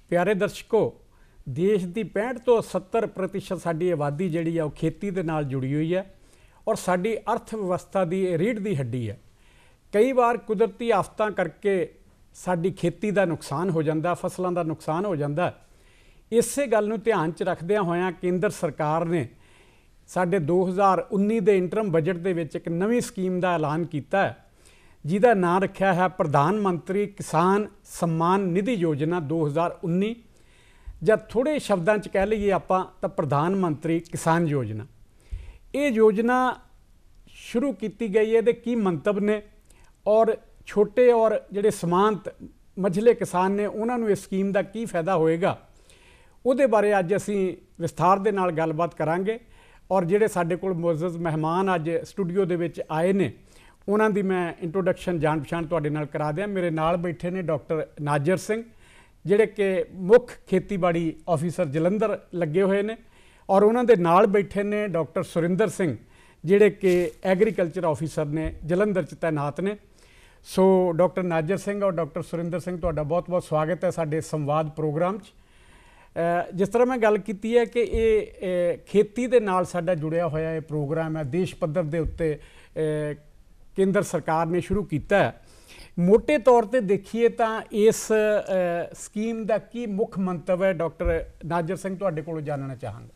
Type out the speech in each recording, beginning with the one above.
प्यारे दर्शकों, देश की 65 तो 70% साडी आबादी जिहड़ी आ खेती दे नाल जुड़ी हुई है और साडी अर्थ व्यवस्था की रीढ़ की हड्डी है। कई बार कुदरती आफतां करके साडी खेती का नुकसान हो जाता, फसलों का नुकसान हो जाता। इसे गल नूं ध्यान च रखदिआं होइआं केंद्र सरकार ने साडे 2019 के इंटरम बजट दे विच एक नवीं स्कीम का ऐलान किया है, जिहदा नाम रखा है प्रधानमंत्री किसान सम्मान निधि योजना 2019, ਜਾਂ थोड़े शब्दों च कह लीए आपां तां प्रधानमंत्री किसान योजना। ये योजना शुरू की गई है, की मंतव ने और छोटे और जिहड़े समांत मझले किसान ने उन्होंने इस स्कीम का की फायदा होएगा, उहदे बारे अज असीं विस्तार दे नाल गलबात करांगे। और जिहड़े साडे कोल मुअज़्ज़ज़ मेहमान अज स्टूडियो दे विच आए ने, उन्हां दी मैं इंट्रोडक्शन जान पछाण तुहाडे नाल करा दिआं। मेरे नाल बैठे ने डॉक्टर नाजर सिंह, जिहड़े कि मुख खेतीबाड़ी ऑफिसर जलंधर लगे हुए ने, और उन्हां दे नाल बैठे ने डॉक्टर सुरिंदर सिंह, जिहड़े कि एग्रीकल्चर ऑफिसर ने जलंधर च तैनात ने। सो डॉक्टर नाजर सिंह और डॉक्टर सुरिंदर सिंह, तुहाडा बहुत बहुत स्वागत है साडे संवाद प्रोग्राम च। जिस तरह मैं गल की है कि ये खेती दे नाल साडा जुड़िया होया ये प्रोग्राम है, देश पद्धर दे उत्ते केंद्र सरकार ने शुरू किया है। मोटे तौर पर देखिए तो इस स्कीम का की मुख मंतव है, डॉक्टर नाजर सिंह तुहाडे कोलों जानना चाहांगा।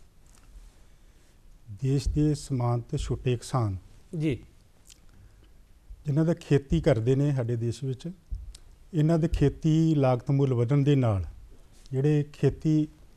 देश के समांत छोटे किसान जी, जिन्हां दा खेती करते हैं साडे देश विच, इन्हां दे खेती लागत मुल वधन दे नाल जिहड़े खेती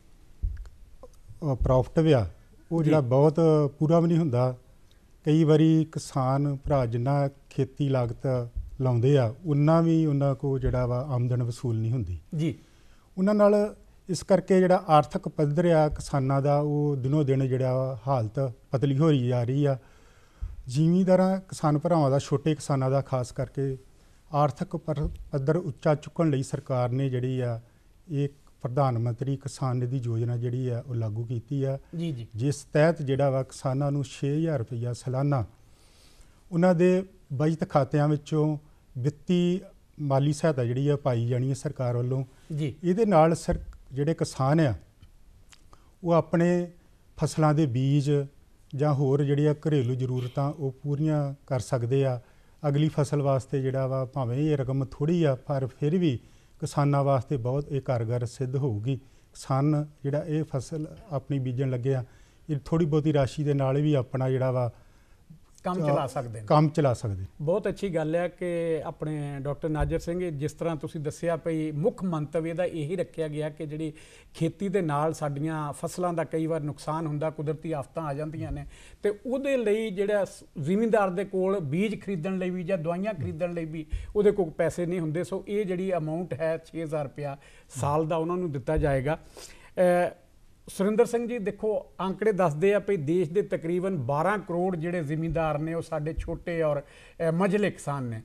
प्रॉफिट आ वो जिहड़ा बहुत पूरा भी नहीं हुंदा। कई बारी किसान भरा जिन्ना खेती लागत लाउंदे आ उन्ना भी उन्हां को जिहड़ा वा आमदन वसूल नहीं हुंदी जी। उन्हां नाल इस करके जिहड़ा आर्थिक पੱਧਰ आ किसानां दा वो दिनों दिन जिहड़ा हालत पतली हो रही जा रही आ। ਜ਼ਿਮੀਂਦਾਰਾਂ किसान भरावां दा, छोटे किसानां दा खास करके आर्थिक पੱਧਰ ਉੱਚਾ चुकण लई सरकार ने जिहड़ी आ एक प्रधानमंत्री किसान निधि योजना जिहड़ी आ वो लागू कीती आ, जिस तहत जिहड़ा वा किसानां नूं 6000 रुपया सालाना उन्हां दे बचत खातिਆਂ ਵਿੱਚੋਂ ਵਿੱਤੀ माली सहायता जिहड़ी आ पाई जानी है सरकार ਵੱਲੋਂ। ਇਹਦੇ ਨਾਲ ਜਿਹੜੇ किसान आ वो अपने फसलों के बीज ਜਾਂ ਹੋਰ ਜਿਹੜੀਆਂ ਘਰੇਲੂ ਜ਼ਰੂਰਤਾਂ ਉਹ ਪੂਰੀਆਂ ਕਰ ਸਕਦੇ ਆ। ਅਗਲੀ ਫਸਲ ਵਾਸਤੇ ਜਿਹੜਾ ਵਾ ਭਾਵੇਂ ਇਹ ਰਕਮ ਥੋੜੀ ਆ ਪਰ ਫਿਰ ਵੀ ਕਿਸਾਨਾਂ ਵਾਸਤੇ ਬਹੁਤ ਇਹ ਕਾਰਗਰ ਸਿੱਧ ਹੋਊਗੀ। ਕਿਸਾਨ ਜਿਹੜਾ ਇਹ ਫਸਲ ਆਪਣੀ ਬੀਜਣ ਲੱਗੇ ਆ, ਇਹ ਥੋੜੀ ਬਹੁਤੀ ਰਾਸ਼ੀ ਦੇ ਨਾਲ ਵੀ ਆਪਣਾ ਜਿਹੜਾ ਵਾ काम चला सकते हैं, काम चला सकते। बहुत अच्छी गल है कि अपने डॉक्टर नाजर सिंह जिस तरह तुसी दस्सिया भई मुख मंतव इहदा यही रखा गया कि जिहड़ी खेती दे नाल साडीआं फसलों का कई बार नुकसान हुंदा, कुदरती आफतां आ जांदियां ने, ते उहदे लई जिहड़ा ਜ਼ਿਮੀਂਦਾਰ दे कोल बीज खरीदण लई भी जां दवाइयां खरीदण लई भी उहदे कोल पैसे नहीं हुंदे। सो ये जिहड़ी अमाउंट है 6000 रुपया साल का उन्हां नूं दित्ता जाएगा। सुरिंदर सिंह जी, देखो आंकड़े दसदे आ भी देश के तकरीबन 12 करोड़ जिहड़े ਜ਼ਿਮੀਂਦਾਰ ने वो साडे छोटे और मझले किसान ने।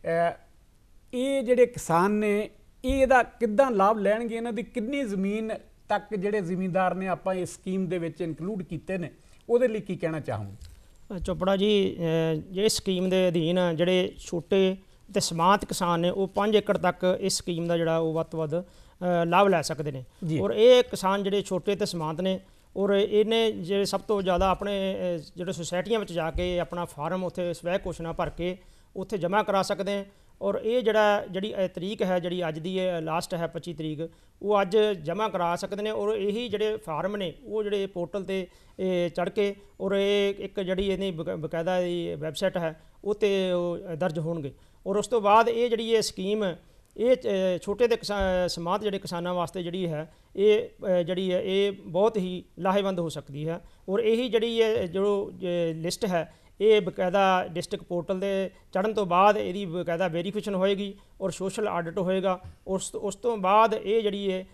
ये जिहड़े किसान ने ਇਹਦਾ किद्दां लाभ लैणगे, इन्हां दी कितनी ਜ਼ਮੀਨ तक जिहड़े ਜ਼ਿਮੀਂਦਾਰ ने आपां इस स्कीम दे विच इनकलूड कीते ने, ਉਹਦੇ ਲਈ ਕੀ ਕਹਿਣਾ ਚਾਹੂੰਗਾ? ਚੋਪੜਾ ਜੀ, ਜਿਹੜੇ ਸਕੀਮ ਦੇ ਅਧੀਨ ਜਿਹੜੇ ਛੋਟੇ ਤੇ ਸਮਾਂਤ ਕਿਸਾਨ ਨੇ ਉਹ 5 ਏਕੜ ਤੱਕ ਇਸ ਸਕੀਮ ਦਾ ਜਿਹੜਾ ਉਹ ਵੱਧ ਤੋਂ ਵੱਧ ਲਾਭ ਲੈ ਸਕਦੇ ਨੇ। ਔਰ ਇਹ ਕਿਸਾਨ ਜਿਹੜੇ ਛੋਟੇ ਤੇ ਸਮਾਂਤ ਨੇ ਔਰ ਇਹਨੇ ਜਿਹੜੇ ਸਭ ਤੋਂ ਜ਼ਿਆਦਾ ਆਪਣੇ ਜਿਹੜੇ ਸੁਸਾਇਟੀਆਂ ਵਿੱਚ ਜਾ ਕੇ ਆਪਣਾ ਫਾਰਮ ਉੱਥੇ ਸਵੈ ਘੋਸ਼ਣਾ ਭਰ ਕੇ ਉੱਥੇ ਜਮ੍ਹਾਂ ਕਰਾ ਸਕਦੇ हैं। और ये ਜਿਹੜੀ ਤਰੀਕ ਹੈ, ਜਿਹੜੀ ਅੱਜ ਦੀ ਲਾਸਟ ਹੈ 25 ਤਰੀਕ, ਉਹ ਅੱਜ ਜਮ੍ਹਾਂ ਕਰਾ ਸਕਦੇ ਨੇ। ਔਰ ਇਹੀ ਜਿਹੜੇ ਫਾਰਮ ਨੇ ਉਹ ਜਿਹੜੇ ਪੋਰਟਲ 'ਤੇ ਚੜ੍ਹ ਕੇ ਔਰ ਇਹ ਇੱਕ ਜਿਹੜੀ ਇਹਦੀ ਬਕਾਇਦਾ ਇਹਦੀ ਵੈਬਸਾਈਟ ਹੈ ਉਹ 'ਤੇ ਉਹ ਦਰਜ ਹੋਣਗੇ। ਔਰ ਉਸ ਤੋਂ ਬਾਅਦ ਇਹ ਜਿਹੜੀ ਇਹ ਸਕੀਮ ਇਹ ਛੋਟੇ ਤੇ ਸਮਾਂਤ ਜਿਹੜੇ ਕਿਸਾਨਾਂ ਵਾਸਤੇ ਜਿਹੜੀ ਹੈ ਇਹ ਜਿਹੜੀ ਹੈ ਇਹ ਬਹੁਤ ਹੀ ਲਾਹੇਵੰਦ ਹੋ ਸਕਦੀ ਹੈ। ਔਰ ਇਹੀ ਜਿਹੜੀ ਜੋ ਲਿਸਟ ਹੈ ਇਹ ਬਕਾਇਦਾ ਡਿਸਟ੍ਰਿਕਟ ਪੋਰਟਲ ਦੇ ਚੜ੍ਹਨ ਤੋਂ ਬਾਅਦ ਇਹਦੀ ਬਕਾਇਦਾ ਵੈਰੀਫਿਕੇਸ਼ਨ ਹੋਏਗੀ ਔਰ ਸੋਸ਼ਲ ਆਡਿਟ ਹੋਏਗਾ। ਉਸ ਤੋਂ ਬਾਅਦ ਇਹ ਜਿਹੜੀ ਹੈ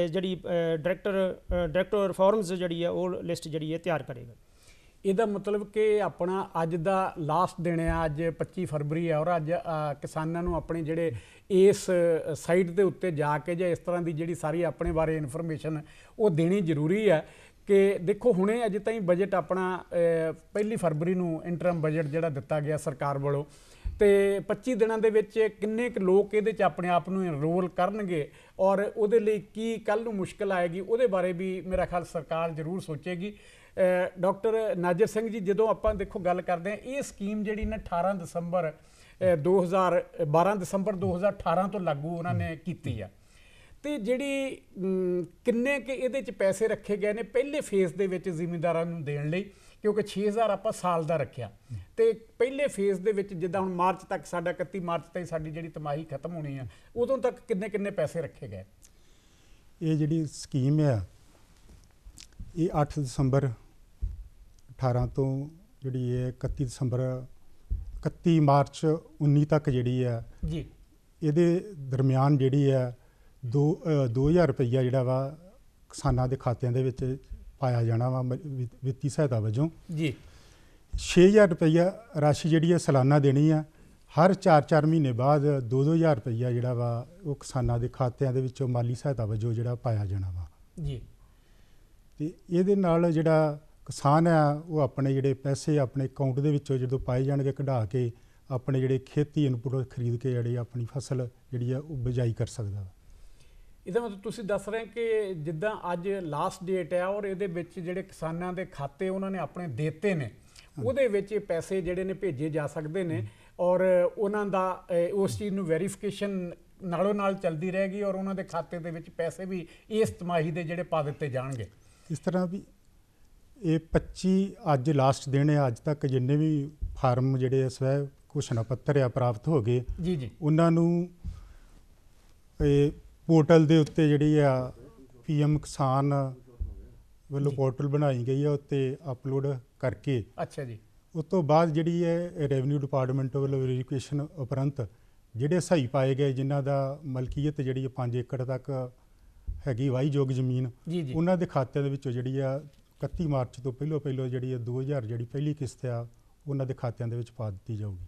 ਡਾਇਰੈਕਟਰ ਰਿਫਾਰਮਸ ਜਿਹੜੀ ਹੈ ਉਹ ਲਿਸਟ ਜਿਹੜੀ ਹੈ ਤਿਆਰ ਕਰੇਗਾ। ਇਹਦਾ ਮਤਲਬ ਕਿ ਆਪਣਾ ਅੱਜ ਦਾ ਲਾਸਟ ਦਿਨ ਹੈ, ਅੱਜ 25 ਫਰਵਰੀ ਹੈ, ਔਰ ਅੱਜ ਕਿਸਾਨਾਂ ਨੂੰ ਆਪਣੇ ਜਿਹੜੇ ਇਸ ਸਾਈਟ ਦੇ ਉੱਤੇ ਜਾ ਕੇ ਜਾਂ ਇਸ ਤਰ੍ਹਾਂ ਦੀ ਜਿਹੜੀ ਸਾਰੀ ਆਪਣੇ ਬਾਰੇ ਇਨਫੋਰਮੇਸ਼ਨ ਉਹ ਦੇਣੀ ਜ਼ਰੂਰੀ ਹੈ। कि देखो हुणे अजे ताईं बजट अपना 1 फरवरी नूं इंटरम बजट जिहड़ा दिता गया सरकार वालों, ਤੇ 25 ਦਿਨਾਂ ਦੇ ਵਿੱਚ ਕਿੰਨੇ ਕੁ ਲੋਕ ਇਹਦੇ 'ਚ ਆਪਣੇ ਆਪ ਨੂੰ ਇਨਰੋਲ ਕਰਨਗੇ ਔਰ ਉਹਦੇ ਲਈ ਕੀ ਕੱਲ੍ਹ ਨੂੰ ਮੁਸ਼ਕਲ ਆਏਗੀ, ਉਹਦੇ ਬਾਰੇ ਵੀ ਮੇਰਾ ਖਿਆਲ ਸਰਕਾਰ ਜ਼ਰੂਰ ਸੋਚੇਗੀ। ਡਾਕਟਰ ਨਾਜ਼ਰ ਸਿੰਘ ਜੀ, ਜਦੋਂ ਆਪਾਂ ਦੇਖੋ ਗੱਲ ਕਰਦੇ ਹਾਂ, ਇਹ ਸਕੀਮ ਜਿਹੜੀ ਨਾ 12 ਦਸੰਬਰ 2018 ਤੋਂ ਲਾਗੂ ਉਹਨਾਂ ਨੇ ਕੀਤੀ ਆ, ਤੇ ਜਿਹੜੀ ਕਿੰਨੇ ਕਿ ਇਹਦੇ 'ਚ ਪੈਸੇ ਰੱਖੇ ਗਏ ਨੇ ਪਹਿਲੇ ਫੇਜ਼ ਦੇ ਵਿੱਚ ਜ਼ਿਮੀਂਦਾਰਾਂ ਨੂੰ ਦੇਣ ਲਈ, ਕਿਉਂਕਿ 6000 ਆਪਾਂ ਸਾਲ ਦਾ ਰੱਖਿਆ, ਤੇ ਪਹਿਲੇ ਫੇਜ਼ ਦੇ ਵਿੱਚ ਜਿੱਦਾਂ ਹੁਣ ਮਾਰਚ ਤੱਕ ਸਾਡਾ 31 ਮਾਰਚ ਤਾਈਂ ਸਾਡੀ ਜਿਹੜੀ ਤਿਮਾਹੀ ਖਤਮ ਹੋਣੀ ਆ, ਉਦੋਂ ਤੱਕ ਕਿੰਨੇ ਕਿੰਨੇ ਪੈਸੇ ਰੱਖੇ ਗਏ? ਇਹ ਜਿਹੜੀ ਸਕੀਮ ਆ ਇਹ 8 ਦਸੰਬਰ 18 ਤੋਂ ਜਿਹੜੀ ਹੈ 31 ਮਾਰਚ 19 ਤੱਕ ਜਿਹੜੀ ਆ ਜੀ, ਇਹਦੇ ਦਰਮਿਆਨ ਜਿਹੜੀ ਆ 2000 ਰੁਪਈਆ ਜਿਹੜਾ ਵਾ ਕਿਸਾਨਾਂ ਦੇ ਖਾਤਿਆਂ ਦੇ ਵਿੱਚ ਪਾਇਆ ਜਾਣਾ ਵਾ ਵਿੱਤੀ ਸਹਾਇਤਾ ਵਜੋਂ ਜੀ। 6000 ਰੁਪਈਆ ਰਾਸ਼ੀ ਜਿਹੜੀ ਹੈ ਸਾਲਾਨਾ ਦੇਣੀ ਆ, ਹਰ 4-4 ਮਹੀਨੇ ਬਾਅਦ 2-2000 ਰੁਪਈਆ ਜਿਹੜਾ ਵਾ ਉਹ ਕਿਸਾਨਾਂ ਦੇ ਖਾਤਿਆਂ ਦੇ ਵਿੱਚੋਂ ਮਾਲੀ ਸਹਾਇਤਾ ਵਜੋਂ ਜਿਹੜਾ ਪਾਇਆ ਜਾਣਾ ਵਾ ਜੀ। ਤੇ ਇਹਦੇ ਨਾਲ ਜਿਹੜਾ ਕਿਸਾਨ ਆ ਉਹ ਆਪਣੇ ਜਿਹੜੇ ਪੈਸੇ ਆਪਣੇ ਅਕਾਊਂਟ ਦੇ ਵਿੱਚੋਂ ਜਦੋਂ ਪਾਏ ਜਾਣਗੇ ਕਢਾ ਕੇ ਆਪਣੇ ਜਿਹੜੇ ਖੇਤੀ ਇਨਪੁਟ ਖਰੀਦ ਕੇ ਜਿਹੜੀ ਆਪਣੀ ਫਸਲ ਜਿਹੜੀ ਆ ਉਹ ਬਿਜਾਈ ਕਰ ਸਕਦਾ ਵਾ। ਇਹਦਾ ਮਤਲਬ ਤੁਸੀਂ ਦੱਸ ਰਹੇ ਕਿ ਜਿੱਦਾਂ ਅੱਜ ਲਾਸਟ ਡੇਟ ਹੈ ਔਰ ਇਹਦੇ ਵਿੱਚ ਜਿਹੜੇ ਕਿਸਾਨਾਂ ਦੇ ਖਾਤੇ ਉਹਨਾਂ ਨੇ ਆਪਣੇ ਦੇਤੇ ਨੇ, ਉਹਦੇ ਵਿੱਚ ਇਹ ਪੈਸੇ ਜਿਹੜੇ ਨੇ ਭੇਜੇ ਜਾ ਸਕਦੇ ਨੇ ਔਰ ਉਹਨਾਂ ਦਾ ਉਸ ਚੀਜ਼ ਨੂੰ ਵੈਰੀਫਿਕੇਸ਼ਨ ਨਾਲੋਂ ਨਾਲ ਚੱਲਦੀ ਰਹੇਗੀ ਔਰ ਉਹਨਾਂ ਦੇ ਖਾਤੇ ਦੇ ਵਿੱਚ ਪੈਸੇ ਵੀ ਇਸ ਤਿਮਾਹੀ ਦੇ ਜਿਹੜੇ ਪਾ ਦਿੱਤੇ ਜਾਣਗੇ। ਇਸ ਤਰ੍ਹਾਂ ਵੀ ਇਹ 25 ਅੱਜ ਲਾਸਟ ਦਿਨ ਹੈ, ਅੱਜ ਤੱਕ ਜਿੰਨੇ ਵੀ ਫਾਰਮ ਜਿਹੜੇ ਸਵੈ ਘੋਸ਼ਣਾ ਪੱਤਰ ਆ ਪ੍ਰਾਪਤ ਹੋ ਗਏ ਜੀ ਜੀ, ਉਹਨਾਂ ਨੂੰ ਇਹ ਪੋਰਟਲ ਦੇ ਉੱਤੇ ਜਿਹੜੀ ਆ PM ਕਿਸਾਨ ਵੱਲੋਂ ਪੋਰਟਲ ਬਣਾਈ ਗਈ ਹੈ ਉੱਤੇ ਅਪਲੋਡ ਕਰਕੇ, ਅੱਛਾ ਜੀ, ਉਸ ਤੋਂ ਬਾਅਦ ਜਿਹੜੀ ਹੈ ਰੈਵਨਿਊ ਡਿਪਾਰਟਮੈਂਟ ਵੱਲੋਂ ਵੈਰੀਫਿਕੇਸ਼ਨ ਉਪਰੰਤ ਜਿਹੜੇ ਸਹੀ ਪਾਏ ਗਏ ਜਿਨ੍ਹਾਂ ਦਾ ਮਲਕੀਅਤ ਜਿਹੜੀ 5 ਏਕੜ ਤੱਕ ਹੈਗੀ ਵਾਹੀਯੋਗ ਜ਼ਮੀਨ, ਜੀ ਜੀ, ਉਹਨਾਂ ਦੇ ਖਾਤਿਆਂ ਦੇ ਵਿੱਚੋਂ ਜਿਹੜੀ ਆ 31 ਮਾਰਚ ਤੋਂ ਪਹਿਲੋਂ ਜਿਹੜੀ ਆ 2000 ਜਿਹੜੀ ਪਹਿਲੀ ਕਿਸ਼ਤ ਆ ਉਹਨਾਂ ਦੇ ਖਾਤਿਆਂ ਦੇ ਵਿੱਚ ਪਾ ਦਿੱਤੀ ਜਾਊਗੀ।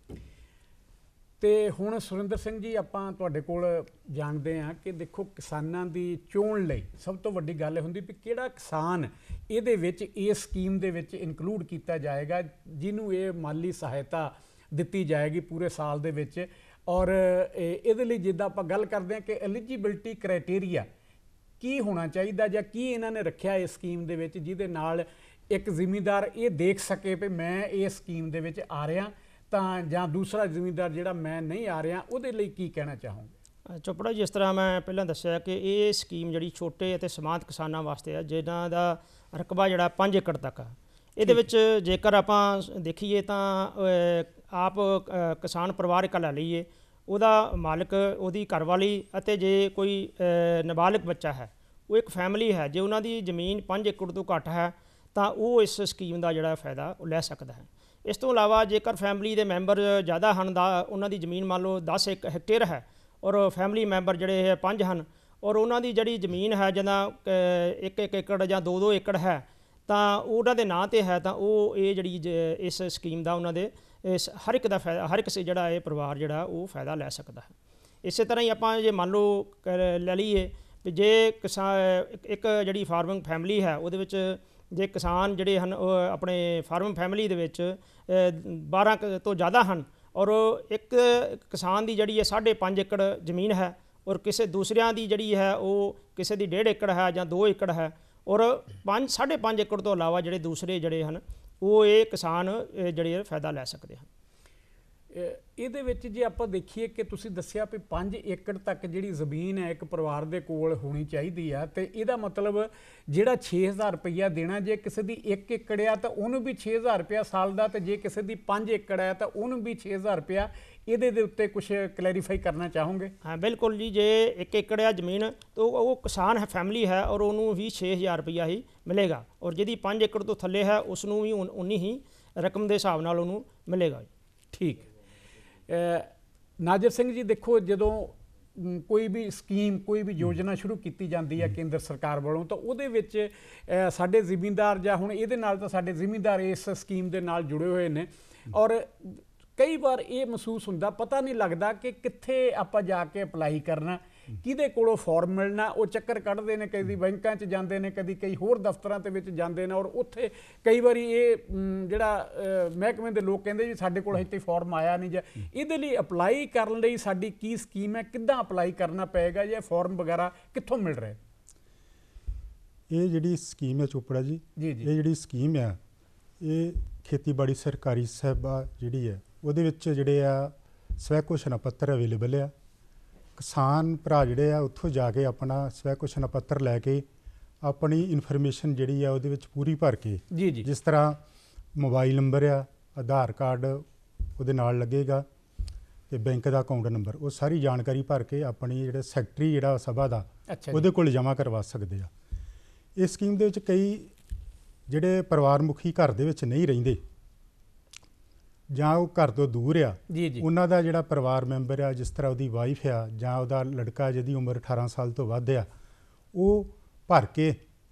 ਤੇ ਹੁਣ ਸੁਰਿੰਦਰ ਸਿੰਘ ਜੀ, ਆਪਾਂ ਤੁਹਾਡੇ ਕੋਲ ਜਾਣਦੇ ਹਾਂ ਕਿ ਦੇਖੋ ਕਿਸਾਨਾਂ ਦੀ ਚੋਣ ਲਈ ਸਭ ਤੋਂ ਵੱਡੀ ਗੱਲ ਇਹ ਹੁੰਦੀ ਵੀ ਕਿਹੜਾ ਕਿਸਾਨ ਇਹਦੇ ਵਿੱਚ ਇਸ ਸਕੀਮ ਦੇ ਵਿੱਚ ਇਨਕਲੂਡ ਕੀਤਾ ਜਾਏਗਾ, ਜਿਹਨੂੰ ਇਹ ਮਾਲੀ ਸਹਾਇਤਾ ਦਿੱਤੀ ਜਾਏਗੀ ਪੂਰੇ ਸਾਲ ਦੇ ਵਿੱਚ। ਔਰ ਇਹਦੇ ਲਈ ਜਿੱਦਾਂ ਆਪਾਂ ਗੱਲ ਕਰਦੇ ਹਾਂ ਕਿ ਐਲੀਜੀਬਿਲਟੀ ਕ੍ਰਾਈਟੇਰੀਆ ਕੀ ਹੋਣਾ ਚਾਹੀਦਾ ਜਾਂ ਕੀ ਇਹਨਾਂ ਨੇ ਰੱਖਿਆ ਇਸ ਸਕੀਮ ਦੇ ਵਿੱਚ, ਜਿਹਦੇ ਨਾਲ ਇੱਕ ਜ਼ਿਮੀਂਦਾਰ ਇਹ ਦੇਖ ਸਕੇ ਵੀ ਮੈਂ ਇਸ ਸਕੀਮ ਦੇ ਵਿੱਚ ਆ ਰਿਹਾ, ਤਾਂ ਜਾਂ ਦੂਸਰਾ ਜ਼ਿਮੀਂਦਾਰ ਜਿਹੜਾ ਮੈਂ ਨਹੀਂ ਆ ਰਿਹਾ ਉਹਦੇ ਲਈ ਕੀ ਕਹਿਣਾ ਚਾਹੋਗੇ? ਚੋਪੜਾ ਜੀ, ਜਿਸ ਤਰ੍ਹਾਂ ਮੈਂ ਪਹਿਲਾਂ ਦੱਸਿਆ ਕਿ ਇਹ ਸਕੀਮ ਜਿਹੜੀ ਛੋਟੇ ਅਤੇ ਸੀਮਾਂਤ ਕਿਸਾਨਾਂ ਵਾਸਤੇ ਆ, ਜਿਨ੍ਹਾਂ ਦਾ ਰਕਬਾ ਜਿਹੜਾ 5 ਏਕੜ ਤੱਕ ਆ। ਇਹਦੇ ਵਿੱਚ ਜੇਕਰ ਆਪਾਂ ਦੇਖੀਏ ਤਾਂ ਆਪ ਕਿਸਾਨ ਪਰਿਵਾਰ ਇੱਕ ਲੈ ਲਈਏ, ਉਹਦਾ ਮਾਲਕ, ਉਹਦੀ ਘਰਵਾਲੀ ਅਤੇ ਜੇ ਕੋਈ ਨਾਬਾਲਗ ਬੱਚਾ ਹੈ, ਉਹ ਇੱਕ ਫੈਮਿਲੀ ਹੈ, ਜੇ ਉਹਨਾਂ ਦੀ ਜ਼ਮੀਨ 5 ਏਕੜ ਤੋਂ ਘੱਟ ਹੈ ਤਾਂ ਉਹ ਇਸ ਸਕੀਮ ਦਾ ਜਿਹੜਾ ਫਾਇਦਾ ਉਹ ਲੈ ਸਕਦਾ ਹੈ। ਇਸ ਤੋਂ ਇਲਾਵਾ ਜੇਕਰ ਫੈਮਿਲੀ ਦੇ ਮੈਂਬਰ ਜ਼ਿਆਦਾ ਹਨ, ਉਹਨਾਂ ਦੀ ਜ਼ਮੀਨ ਮੰਨ ਲਓ 10 ਹੈਕਟੇਅਰ ਹੈ ਔਰ ਫੈਮਿਲੀ ਮੈਂਬਰ ਜਿਹੜੇ ਹੈ 5 ਹਨ ਔਰ ਉਹਨਾਂ ਦੀ ਜਿਹੜੀ ਜ਼ਮੀਨ ਹੈ ਜਿੱਦਾਂ 1-1 ਏਕੜ ਜਾਂ 2-2 ਏਕੜ ਹੈ, ਤਾਂ ਉਹਨਾਂ ਦੇ ਨਾਂ 'ਤੇ ਹੈ, ਤਾਂ ਉਹ ਇਹ ਜਿਹੜੀ ਇਸ ਸਕੀਮ ਦਾ ਉਹਨਾਂ ਦੇ ਹਰ ਇੱਕ ਦਾ ਫਾਇਦਾ, ਹਰ ਇੱਕ ਜਿਹੜਾ ਇਹ ਪਰਿਵਾਰ ਜਿਹੜਾ ਉਹ ਫਾਇਦਾ ਲੈ ਸਕਦਾ ਹੈ। ਇਸੇ ਤਰ੍ਹਾਂ ਹੀ ਆਪਾਂ ਜੇ ਮੰਨ ਲਓ ਲੈ ਲਈਏ ਵੀ ਜੇ ਇੱਕ ਜਿਹੜੀ ਫਾਰਮਿੰਗ ਫੈਮਿਲੀ ਹੈ, ਉਹਦੇ ਵਿੱਚ ਜੇ ਕਿਸਾਨ ਜਿਹੜੇ ਹਨ ਉਹ ਆਪਣੇ ਫਾਰਮ ਫੈਮਿਲੀ ਦੇ ਵਿੱਚ 12 ਤੋਂ ਜ਼ਿਆਦਾ ਹਨ ਔਰ ਇੱਕ ਕਿਸਾਨ ਦੀ ਜਿਹੜੀ ਹੈ 5.5 ਏਕੜ ਜ਼ਮੀਨ ਹੈ ਔਰ ਕਿਸੇ ਦੂਸਰਿਆਂ ਦੀ ਜਿਹੜੀ ਹੈ ਉਹ ਕਿਸੇ ਦੀ 1.5 ਏਕੜ ਹੈ ਜਾਂ 2 ਏਕੜ ਹੈ ਔਰ 5.5 ਏਕੜ ਤੋਂ ਇਲਾਵਾ ਜਿਹੜੇ ਦੂਸਰੇ ਜਿਹੜੇ ਹਨ ਉਹ ਇਹ ਕਿਸਾਨ ਜਿਹੜੇ ਫਾਇਦਾ ਲੈ ਸਕਦੇ ਹਨ। ਇਹਦੇ ਵਿੱਚ ਜੇ ਆਪਾਂ ਦੇਖੀਏ ਕਿ ਤੁਸੀਂ ਦੱਸਿਆ ਵੀ 5 ਏਕੜ ਤੱਕ ਜਿਹੜੀ ਜ਼ਮੀਨ ਹੈ ਇੱਕ ਪਰਿਵਾਰ ਦੇ ਕੋਲ ਹੋਣੀ ਚਾਹੀਦੀ ਆ, ਤੇ ਇਹਦਾ ਮਤਲਬ ਜਿਹੜਾ 6000 ਰੁਪਈਆ ਦੇਣਾ, ਜੇ ਕਿਸੇ ਦੀ 1 ਏਕੜ ਆ ਤਾਂ ਉਹਨੂੰ ਵੀ 6000 ਰੁਪਇਆ ਸਾਲ ਦਾ, ਤੇ ਜੇ ਕਿਸੇ ਦੀ 5 ਏਕੜ ਹੈ ਤਾਂ ਉਹਨੂੰ ਵੀ 6000 ਰੁਪਇਆ। ਇਹਦੇ ਦੇ ਉੱਤੇ ਕੁਝ ਕਲੈਰੀਫਾਈ ਕਰਨਾ ਚਾਹੋਗੇ? ਹਾਂ ਬਿਲਕੁਲ ਜੀ, ਜੇ 1 ਏਕੜ ਆ ਜ਼ਮੀਨ ਤਾਂ ਉਹ ਕਿਸਾਨ ਹੈ, ਫੈਮਿਲੀ ਹੈ ਔਰ ਉਹਨੂੰ ਵੀ 6000 ਰੁਪਈਆ ਹੀ ਮਿਲੇਗਾ ਔਰ ਜਿਹਦੀ 5 ਏਕੜ ਤੋਂ ਥੱਲੇ ਹੈ ਉਸ ਨੂੰ ਵੀ ਉਨੀ ਹੀ ਰਕਮ ਦੇ ਹਿਸਾਬ ਨਾਲ ਉਹਨੂੰ ਮਿਲੇਗਾ। ਠੀਕ। ਨਾਜ਼ਰ ਸਿੰਘ ਜੀ, ਦੇਖੋ ਜਦੋਂ ਕੋਈ ਵੀ ਸਕੀਮ, ਕੋਈ ਵੀ ਯੋਜਨਾ ਸ਼ੁਰੂ ਕੀਤੀ ਜਾਂਦੀ ਹੈ ਕੇਂਦਰ ਸਰਕਾਰ ਵੱਲੋਂ, ਤਾਂ ਉਹਦੇ ਵਿੱਚ ਸਾਡੇ ਜ਼ਿਮੀਂਦਾਰ ਜਾਂ ਹੁਣ ਇਹਦੇ ਨਾਲ ਤਾਂ ਸਾਡੇ ਜ਼ਿਮੀਂਦਾਰ ਇਸ ਸਕੀਮ ਦੇ ਨਾਲ ਜੁੜੇ ਹੋਏ ਨੇ ਔਰ ਕਈ ਵਾਰ ਇਹ ਮਹਿਸੂਸ ਹੁੰਦਾ, ਪਤਾ ਨਹੀਂ ਲੱਗਦਾ ਕਿ ਕਿੱਥੇ ਆਪਾਂ ਜਾ ਕੇ ਅਪਲਾਈ ਕਰਨਾ, ਕਿਹਦੇ ਕੋਲੋਂ ਫਾਰਮ ਮਿਲਣਾ। ਉਹ ਚੱਕਰ ਕੱਢਦੇ ਨੇ, ਕਦੀ ਬੈਂਕਾਂ 'ਚ ਜਾਂਦੇ ਨੇ, ਕਦੀ ਕਈ ਹੋਰ ਦਫ਼ਤਰਾਂ ਦੇ ਵਿੱਚ ਜਾਂਦੇ ਨੇ, ਔਰ ਉੱਥੇ ਕਈ ਵਾਰੀ ਇਹ ਜਿਹੜਾ ਮਹਿਕਮੇ ਦੇ ਲੋਕ ਕਹਿੰਦੇ ਜੀ ਸਾਡੇ ਕੋਲ ਇੱਥੇ ਫਾਰਮ ਆਇਆ ਨਹੀਂ। ਜਾਂ ਇਹਦੇ ਲਈ ਅਪਲਾਈ ਕਰਨ ਲਈ ਸਾਡੀ ਕੀ ਸਕੀਮ ਹੈ, ਕਿੱਦਾਂ ਅਪਲਾਈ ਕਰਨਾ ਪਏਗਾ, ਜਾਂ ਫਾਰਮ ਵਗੈਰਾ ਕਿੱਥੋਂ ਮਿਲ ਰਹੇ? ਇਹ ਜਿਹੜੀ ਸਕੀਮ ਹੈ ਚੋਪੜਾ ਜੀ, ਇਹ ਜਿਹੜੀ ਸਕੀਮ ਆ ਇਹ ਖੇਤੀਬਾੜੀ ਸਰਕਾਰੀ ਸਹਿਬਾ ਜਿਹੜੀ ਹੈ ਉਹਦੇ ਵਿੱਚ ਜਿਹੜੇ ਆ ਸਵੈ ਘੋਸ਼ਣਾ ਪੱਤਰ ਅਵੇਲੇਬਲ ਆ। ਕਿਸਾਨ ਭਰਾ ਜਿਹੜੇ ਆ ਉੱਥੋਂ ਜਾ ਕੇ ਆਪਣਾ ਸਵੈ ਘੋਸ਼ਣਾ ਪੱਤਰ ਲੈ ਕੇ ਆਪਣੀ ਇਨਫੋਰਮੇਸ਼ਨ ਜਿਹੜੀ ਆ ਉਹਦੇ ਵਿੱਚ ਪੂਰੀ ਭਰ ਕੇ, ਜਿਸ ਤਰ੍ਹਾਂ ਮੋਬਾਈਲ ਨੰਬਰ ਆ, ਆਧਾਰ ਕਾਰਡ ਉਹਦੇ ਨਾਲ ਲੱਗੇਗਾ ਤੇ ਬੈਂਕ ਦਾ ਅਕਾਊਂਟ ਨੰਬਰ, ਉਹ ਸਾਰੀ ਜਾਣਕਾਰੀ ਭਰ ਕੇ ਆਪਣੀ ਜਿਹੜੇ ਸੈਕਟਰੀ ਜਿਹੜਾ ਸਭਾ ਦਾ ਉਹਦੇ ਕੋਲ ਜਮ੍ਹਾਂ ਕਰਵਾ ਸਕਦੇ ਆ। ਇਸ ਸਕੀਮ ਦੇ ਵਿੱਚ ਕਈ ਜਿਹੜੇ ਪਰਿਵਾਰ ਮੁਖੀ ਘਰ ਦੇ ਵਿੱਚ ਨਹੀਂ ਰਹਿੰਦੇ ਜਾਂ ਉਹ ਘਰ ਤੋਂ ਦੂਰ ਆ, ਉਹਨਾਂ ਦਾ ਜਿਹੜਾ ਪਰਿਵਾਰ ਮੈਂਬਰ ਆ, ਜਿਸ ਤਰ੍ਹਾਂ ਉਹਦੀ ਵਾਈਫ ਆ ਜਾਂ ਉਹਦਾ ਲੜਕਾ ਜਿਹਦੀ ਉਮਰ 18 ਸਾਲ ਤੋਂ ਵੱਧ ਆ, ਉਹ ਭਰ ਕੇ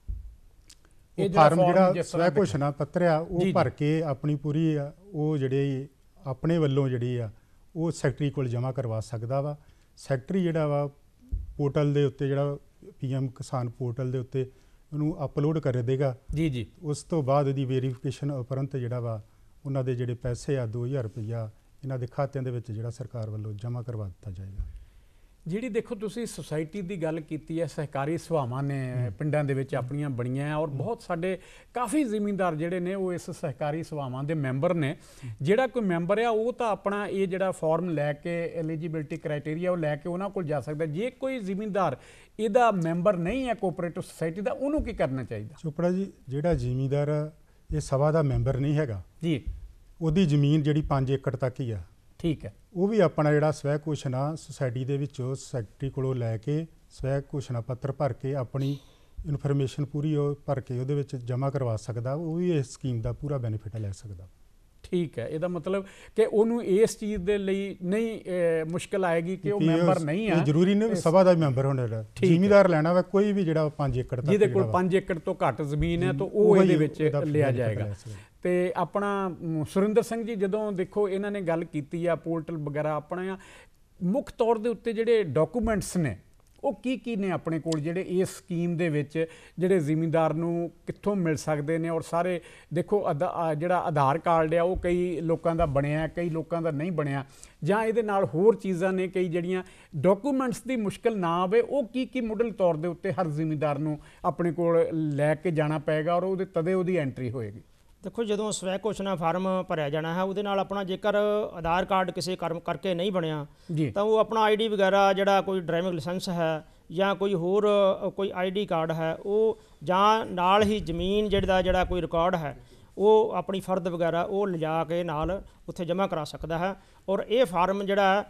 ਉਹ ਫਾਰਮ ਜਿਹੜਾ ਸਵੈ ਘੋਸ਼ਣਾ ਪੱਤਰ ਆ ਉਹ ਭਰ ਕੇ ਆਪਣੀ ਪੂਰੀ ਉਹ ਜਿਹੜੇ ਆਪਣੇ ਵੱਲੋਂ ਜਿਹੜੀ ਆ ਉਹ ਸੈਕਟਰੀ ਕੋਲ ਜਮ੍ਹਾਂ ਕਰਵਾ ਸਕਦਾ ਵਾ। ਸੈਕਟਰੀ ਜਿਹੜਾ ਵਾ ਪੋਰਟਲ ਦੇ ਉੱਤੇ, ਜਿਹੜਾ PM ਕਿਸਾਨ ਪੋਰਟਲ ਦੇ ਉੱਤੇ ਉਹਨੂੰ ਅਪਲੋਡ ਕਰ ਦੇਗਾ। ਉਸ ਤੋਂ ਬਾਅਦ ਉਹਦੀ ਵੈਰੀਫਿਕੇਸ਼ਨ ਉਪਰੰਤ ਜਿਹੜਾ ਵਾ ਉਹਨਾਂ ਦੇ ਜਿਹੜੇ ਪੈਸੇ ਆ 2000 ਰੁਪਈਆ ਇਹਨਾਂ ਦੇ ਖਾਤਿਆਂ ਦੇ ਵਿੱਚ ਜਿਹੜਾ ਸਰਕਾਰ ਵੱਲੋਂ ਜਮ੍ਹਾਂ ਕਰਵਾ ਦਿੱਤਾ ਜਾਏਗਾ। ਜਿਹੜੀ ਦੇਖੋ ਤੁਸੀਂ ਸੁਸਾਇਟੀ ਦੀ ਗੱਲ ਕੀਤੀ ਹੈ, ਸਹਿਕਾਰੀ ਸਭਾਵਾਂ ਨੇ ਪਿੰਡਾਂ ਦੇ ਵਿੱਚ ਆਪਣੀਆਂ ਬਣੀਆਂ, ਔਰ ਬਹੁਤ ਸਾਡੇ ਕਾਫੀ ਜ਼ਿਮੀਂਦਾਰ ਜਿਹੜੇ ਨੇ ਉਹ ਇਸ ਸਹਿਕਾਰੀ ਸਭਾਵਾਂ ਦੇ ਮੈਂਬਰ ਨੇ। ਜਿਹੜਾ ਕੋਈ ਮੈਂਬਰ ਆ ਉਹ ਤਾਂ ਆਪਣਾ ਇਹ ਜਿਹੜਾ ਫਾਰਮ ਲੈ ਕੇ ਐਲੀਜੀਬਿਲਟੀ ਕ੍ਰਾਈਟੇਰੀਆ ਉਹ ਲੈ ਕੇ ਉਹਨਾਂ ਕੋਲ ਜਾ ਸਕਦਾ। ਜੇ ਕੋਈ ਜ਼ਿਮੀਂਦਾਰ ਇਹਦਾ ਮੈਂਬਰ ਨਹੀਂ ਹੈ ਕੋਆਪਰੇਟਿਵ ਸੁਸਾਇਟੀ ਦਾ, ਉਹਨੂੰ ਕੀ ਕਰਨਾ ਚਾਹੀਦਾ? ਚੋਪੜਾ ਜੀ, ਜਿਹੜਾ ਜ਼ਿਮੀਂਦਾਰ ਇਹ ਸਭਾ ਦਾ ਮੈਂਬਰ ਨਹੀਂ ਹੈਗਾ ਜੀ, ਉਹਦੀ ਜ਼ਮੀਨ ਜਿਹੜੀ 5 ਏਕੜ ਤੱਕ ਹੀ ਆ, ਠੀਕ ਹੈ, ਉਹ ਵੀ ਆਪਣਾ ਜਿਹੜਾ ਸਵੈ ਘੋਸ਼ਣਾ ਸੁਸਾਇਟੀ ਦੇ ਵਿੱਚੋਂ ਸੈਕਟਰੀ ਕੋਲੋਂ ਲੈ ਕੇ ਸਵੈ ਘੋਸ਼ਣਾ ਪੱਤਰ ਭਰ ਕੇ ਆਪਣੀ ਇਨਫੋਰਮੇਸ਼ਨ ਪੂਰੀ ਉਹ ਭਰ ਕੇ ਉਹਦੇ ਵਿੱਚ ਜਮ੍ਹਾਂ ਕਰਵਾ ਸਕਦਾ। ਉਹ ਵੀ ਇਸ ਸਕੀਮ ਦਾ ਪੂਰਾ ਬੈਨੀਫਿਟ ਲੈ ਸਕਦਾ। ਠੀਕ ਹੈ, ਇਹਦਾ ਮਤਲਬ ਕਿ ਉਹਨੂੰ ਇਸ ਚੀਜ਼ ਦੇ ਲਈ ਨਹੀਂ ਮੁਸ਼ਕਲ ਆਏਗੀ ਕਿ ਉਹ ਮੈਂਬਰ ਨਹੀਂ ਆ। ਜ਼ਰੂਰੀ ਨਹੀਂ ਸਭਾ ਦਾ ਮੈਂਬਰ ਹੋਣਾ, ਜ਼ਿਮੀਂਦਾਰ ਲੈਣਾ ਵਾ ਕੋਈ ਵੀ ਜਿਹੜਾ 5 ਏਕੜ ਤੱਕ, ਜਿਹਦੇ ਕੋਲ 5 ਏਕੜ ਤੋਂ ਘੱਟ ਜ਼ਮੀਨ ਹੈ ਤਾਂ ਉਹ ਇਹਦੇ ਵਿੱਚ ਲਿਆ ਜਾਏਗਾ। ਤੇ ਆਪਣਾ ਸੁਰਿੰਦਰ ਸਿੰਘ ਜੀ, ਜਦੋਂ ਦੇਖੋ ਇਹਨਾਂ ਨੇ ਗੱਲ ਕੀਤੀ ਆ ਪੋਰਟਲ ਵਗੈਰਾ, ਆਪਣਾ ਮੁੱਖ ਤੌਰ ਦੇ ਉੱਤੇ ਜਿਹੜੇ ਡਾਕੂਮੈਂਟਸ ਨੇ ਉਹ ਕੀ ਨੇ ਆਪਣੇ ਕੋਲ, ਜਿਹੜੇ ਇਸ ਸਕੀਮ ਦੇ ਵਿੱਚ ਜਿਹੜੇ ਜ਼ਿਮੀਂਦਾਰ ਨੂੰ ਕਿੱਥੋਂ ਮਿਲ ਸਕਦੇ ਨੇ? ਔਰ ਸਾਰੇ ਦੇਖੋ ਜਿਹੜਾ ਆਧਾਰ ਕਾਰਡ ਆ ਉਹ ਕਈ ਲੋਕਾਂ ਦਾ ਬਣਿਆ, ਕਈ ਲੋਕਾਂ ਦਾ ਨਹੀਂ ਬਣਿਆ, ਜਾਂ ਇਹਦੇ ਨਾਲ ਹੋਰ ਚੀਜ਼ਾਂ ਨੇ ਕਈ ਜਿਹੜੀਆਂ ਡਾਕੂਮੈਂਟਸ ਦੀ ਮੁਸ਼ਕਲ ਨਾ ਆਵੇ, ਉਹ ਕੀ ਮੁੱਢਲੇ ਤੌਰ ਦੇ ਉੱਤੇ ਹਰ ਜ਼ਿਮੀਂਦਾਰ ਨੂੰ ਆਪਣੇ ਕੋਲ ਲੈ ਕੇ ਜਾਣਾ ਪਏਗਾ ਔਰ ਉਹਦੇ ਤਦੇ ਉਹਦੀ ਐਂਟਰੀ ਹੋਏਗੀ? ਦੇਖੋ, ਜਦੋਂ ਸਵੈ ਘੋਸ਼ਣਾ ਫਾਰਮ ਭਰਿਆ ਜਾਣਾ ਹੈ ਉਹਦੇ ਨਾਲ ਆਪਣਾ ਜੇਕਰ ਆਧਾਰ ਕਾਰਡ ਕਿਸੇ ਕਰਕੇ ਨਹੀਂ ਬਣਿਆ ਤਾਂ ਉਹ ਆਪਣਾ ID ਵਗੈਰਾ, ਜਿਹੜਾ ਕੋਈ ਡਰਾਈਵਿੰਗ ਲਾਇਸੈਂਸ ਹੈ ਜਾਂ ਕੋਈ ਹੋਰ ਕੋਈ ID ਕਾਰਡ ਹੈ, ਉਹ ਜਾਂ ਨਾਲ ਹੀ ਜ਼ਮੀਨ ਜਿਹੜਾ ਕੋਈ ਰਿਕਾਰਡ ਹੈ ਉਹ ਆਪਣੀ ਫਰਦ ਵਗੈਰਾ ਉਹ ਲਿਜਾ ਕੇ ਨਾਲ ਉੱਥੇ ਜਮ੍ਹਾਂ ਕਰਾ ਸਕਦਾ ਹੈ। ਔਰ ਇਹ ਫਾਰਮ ਜਿਹੜਾ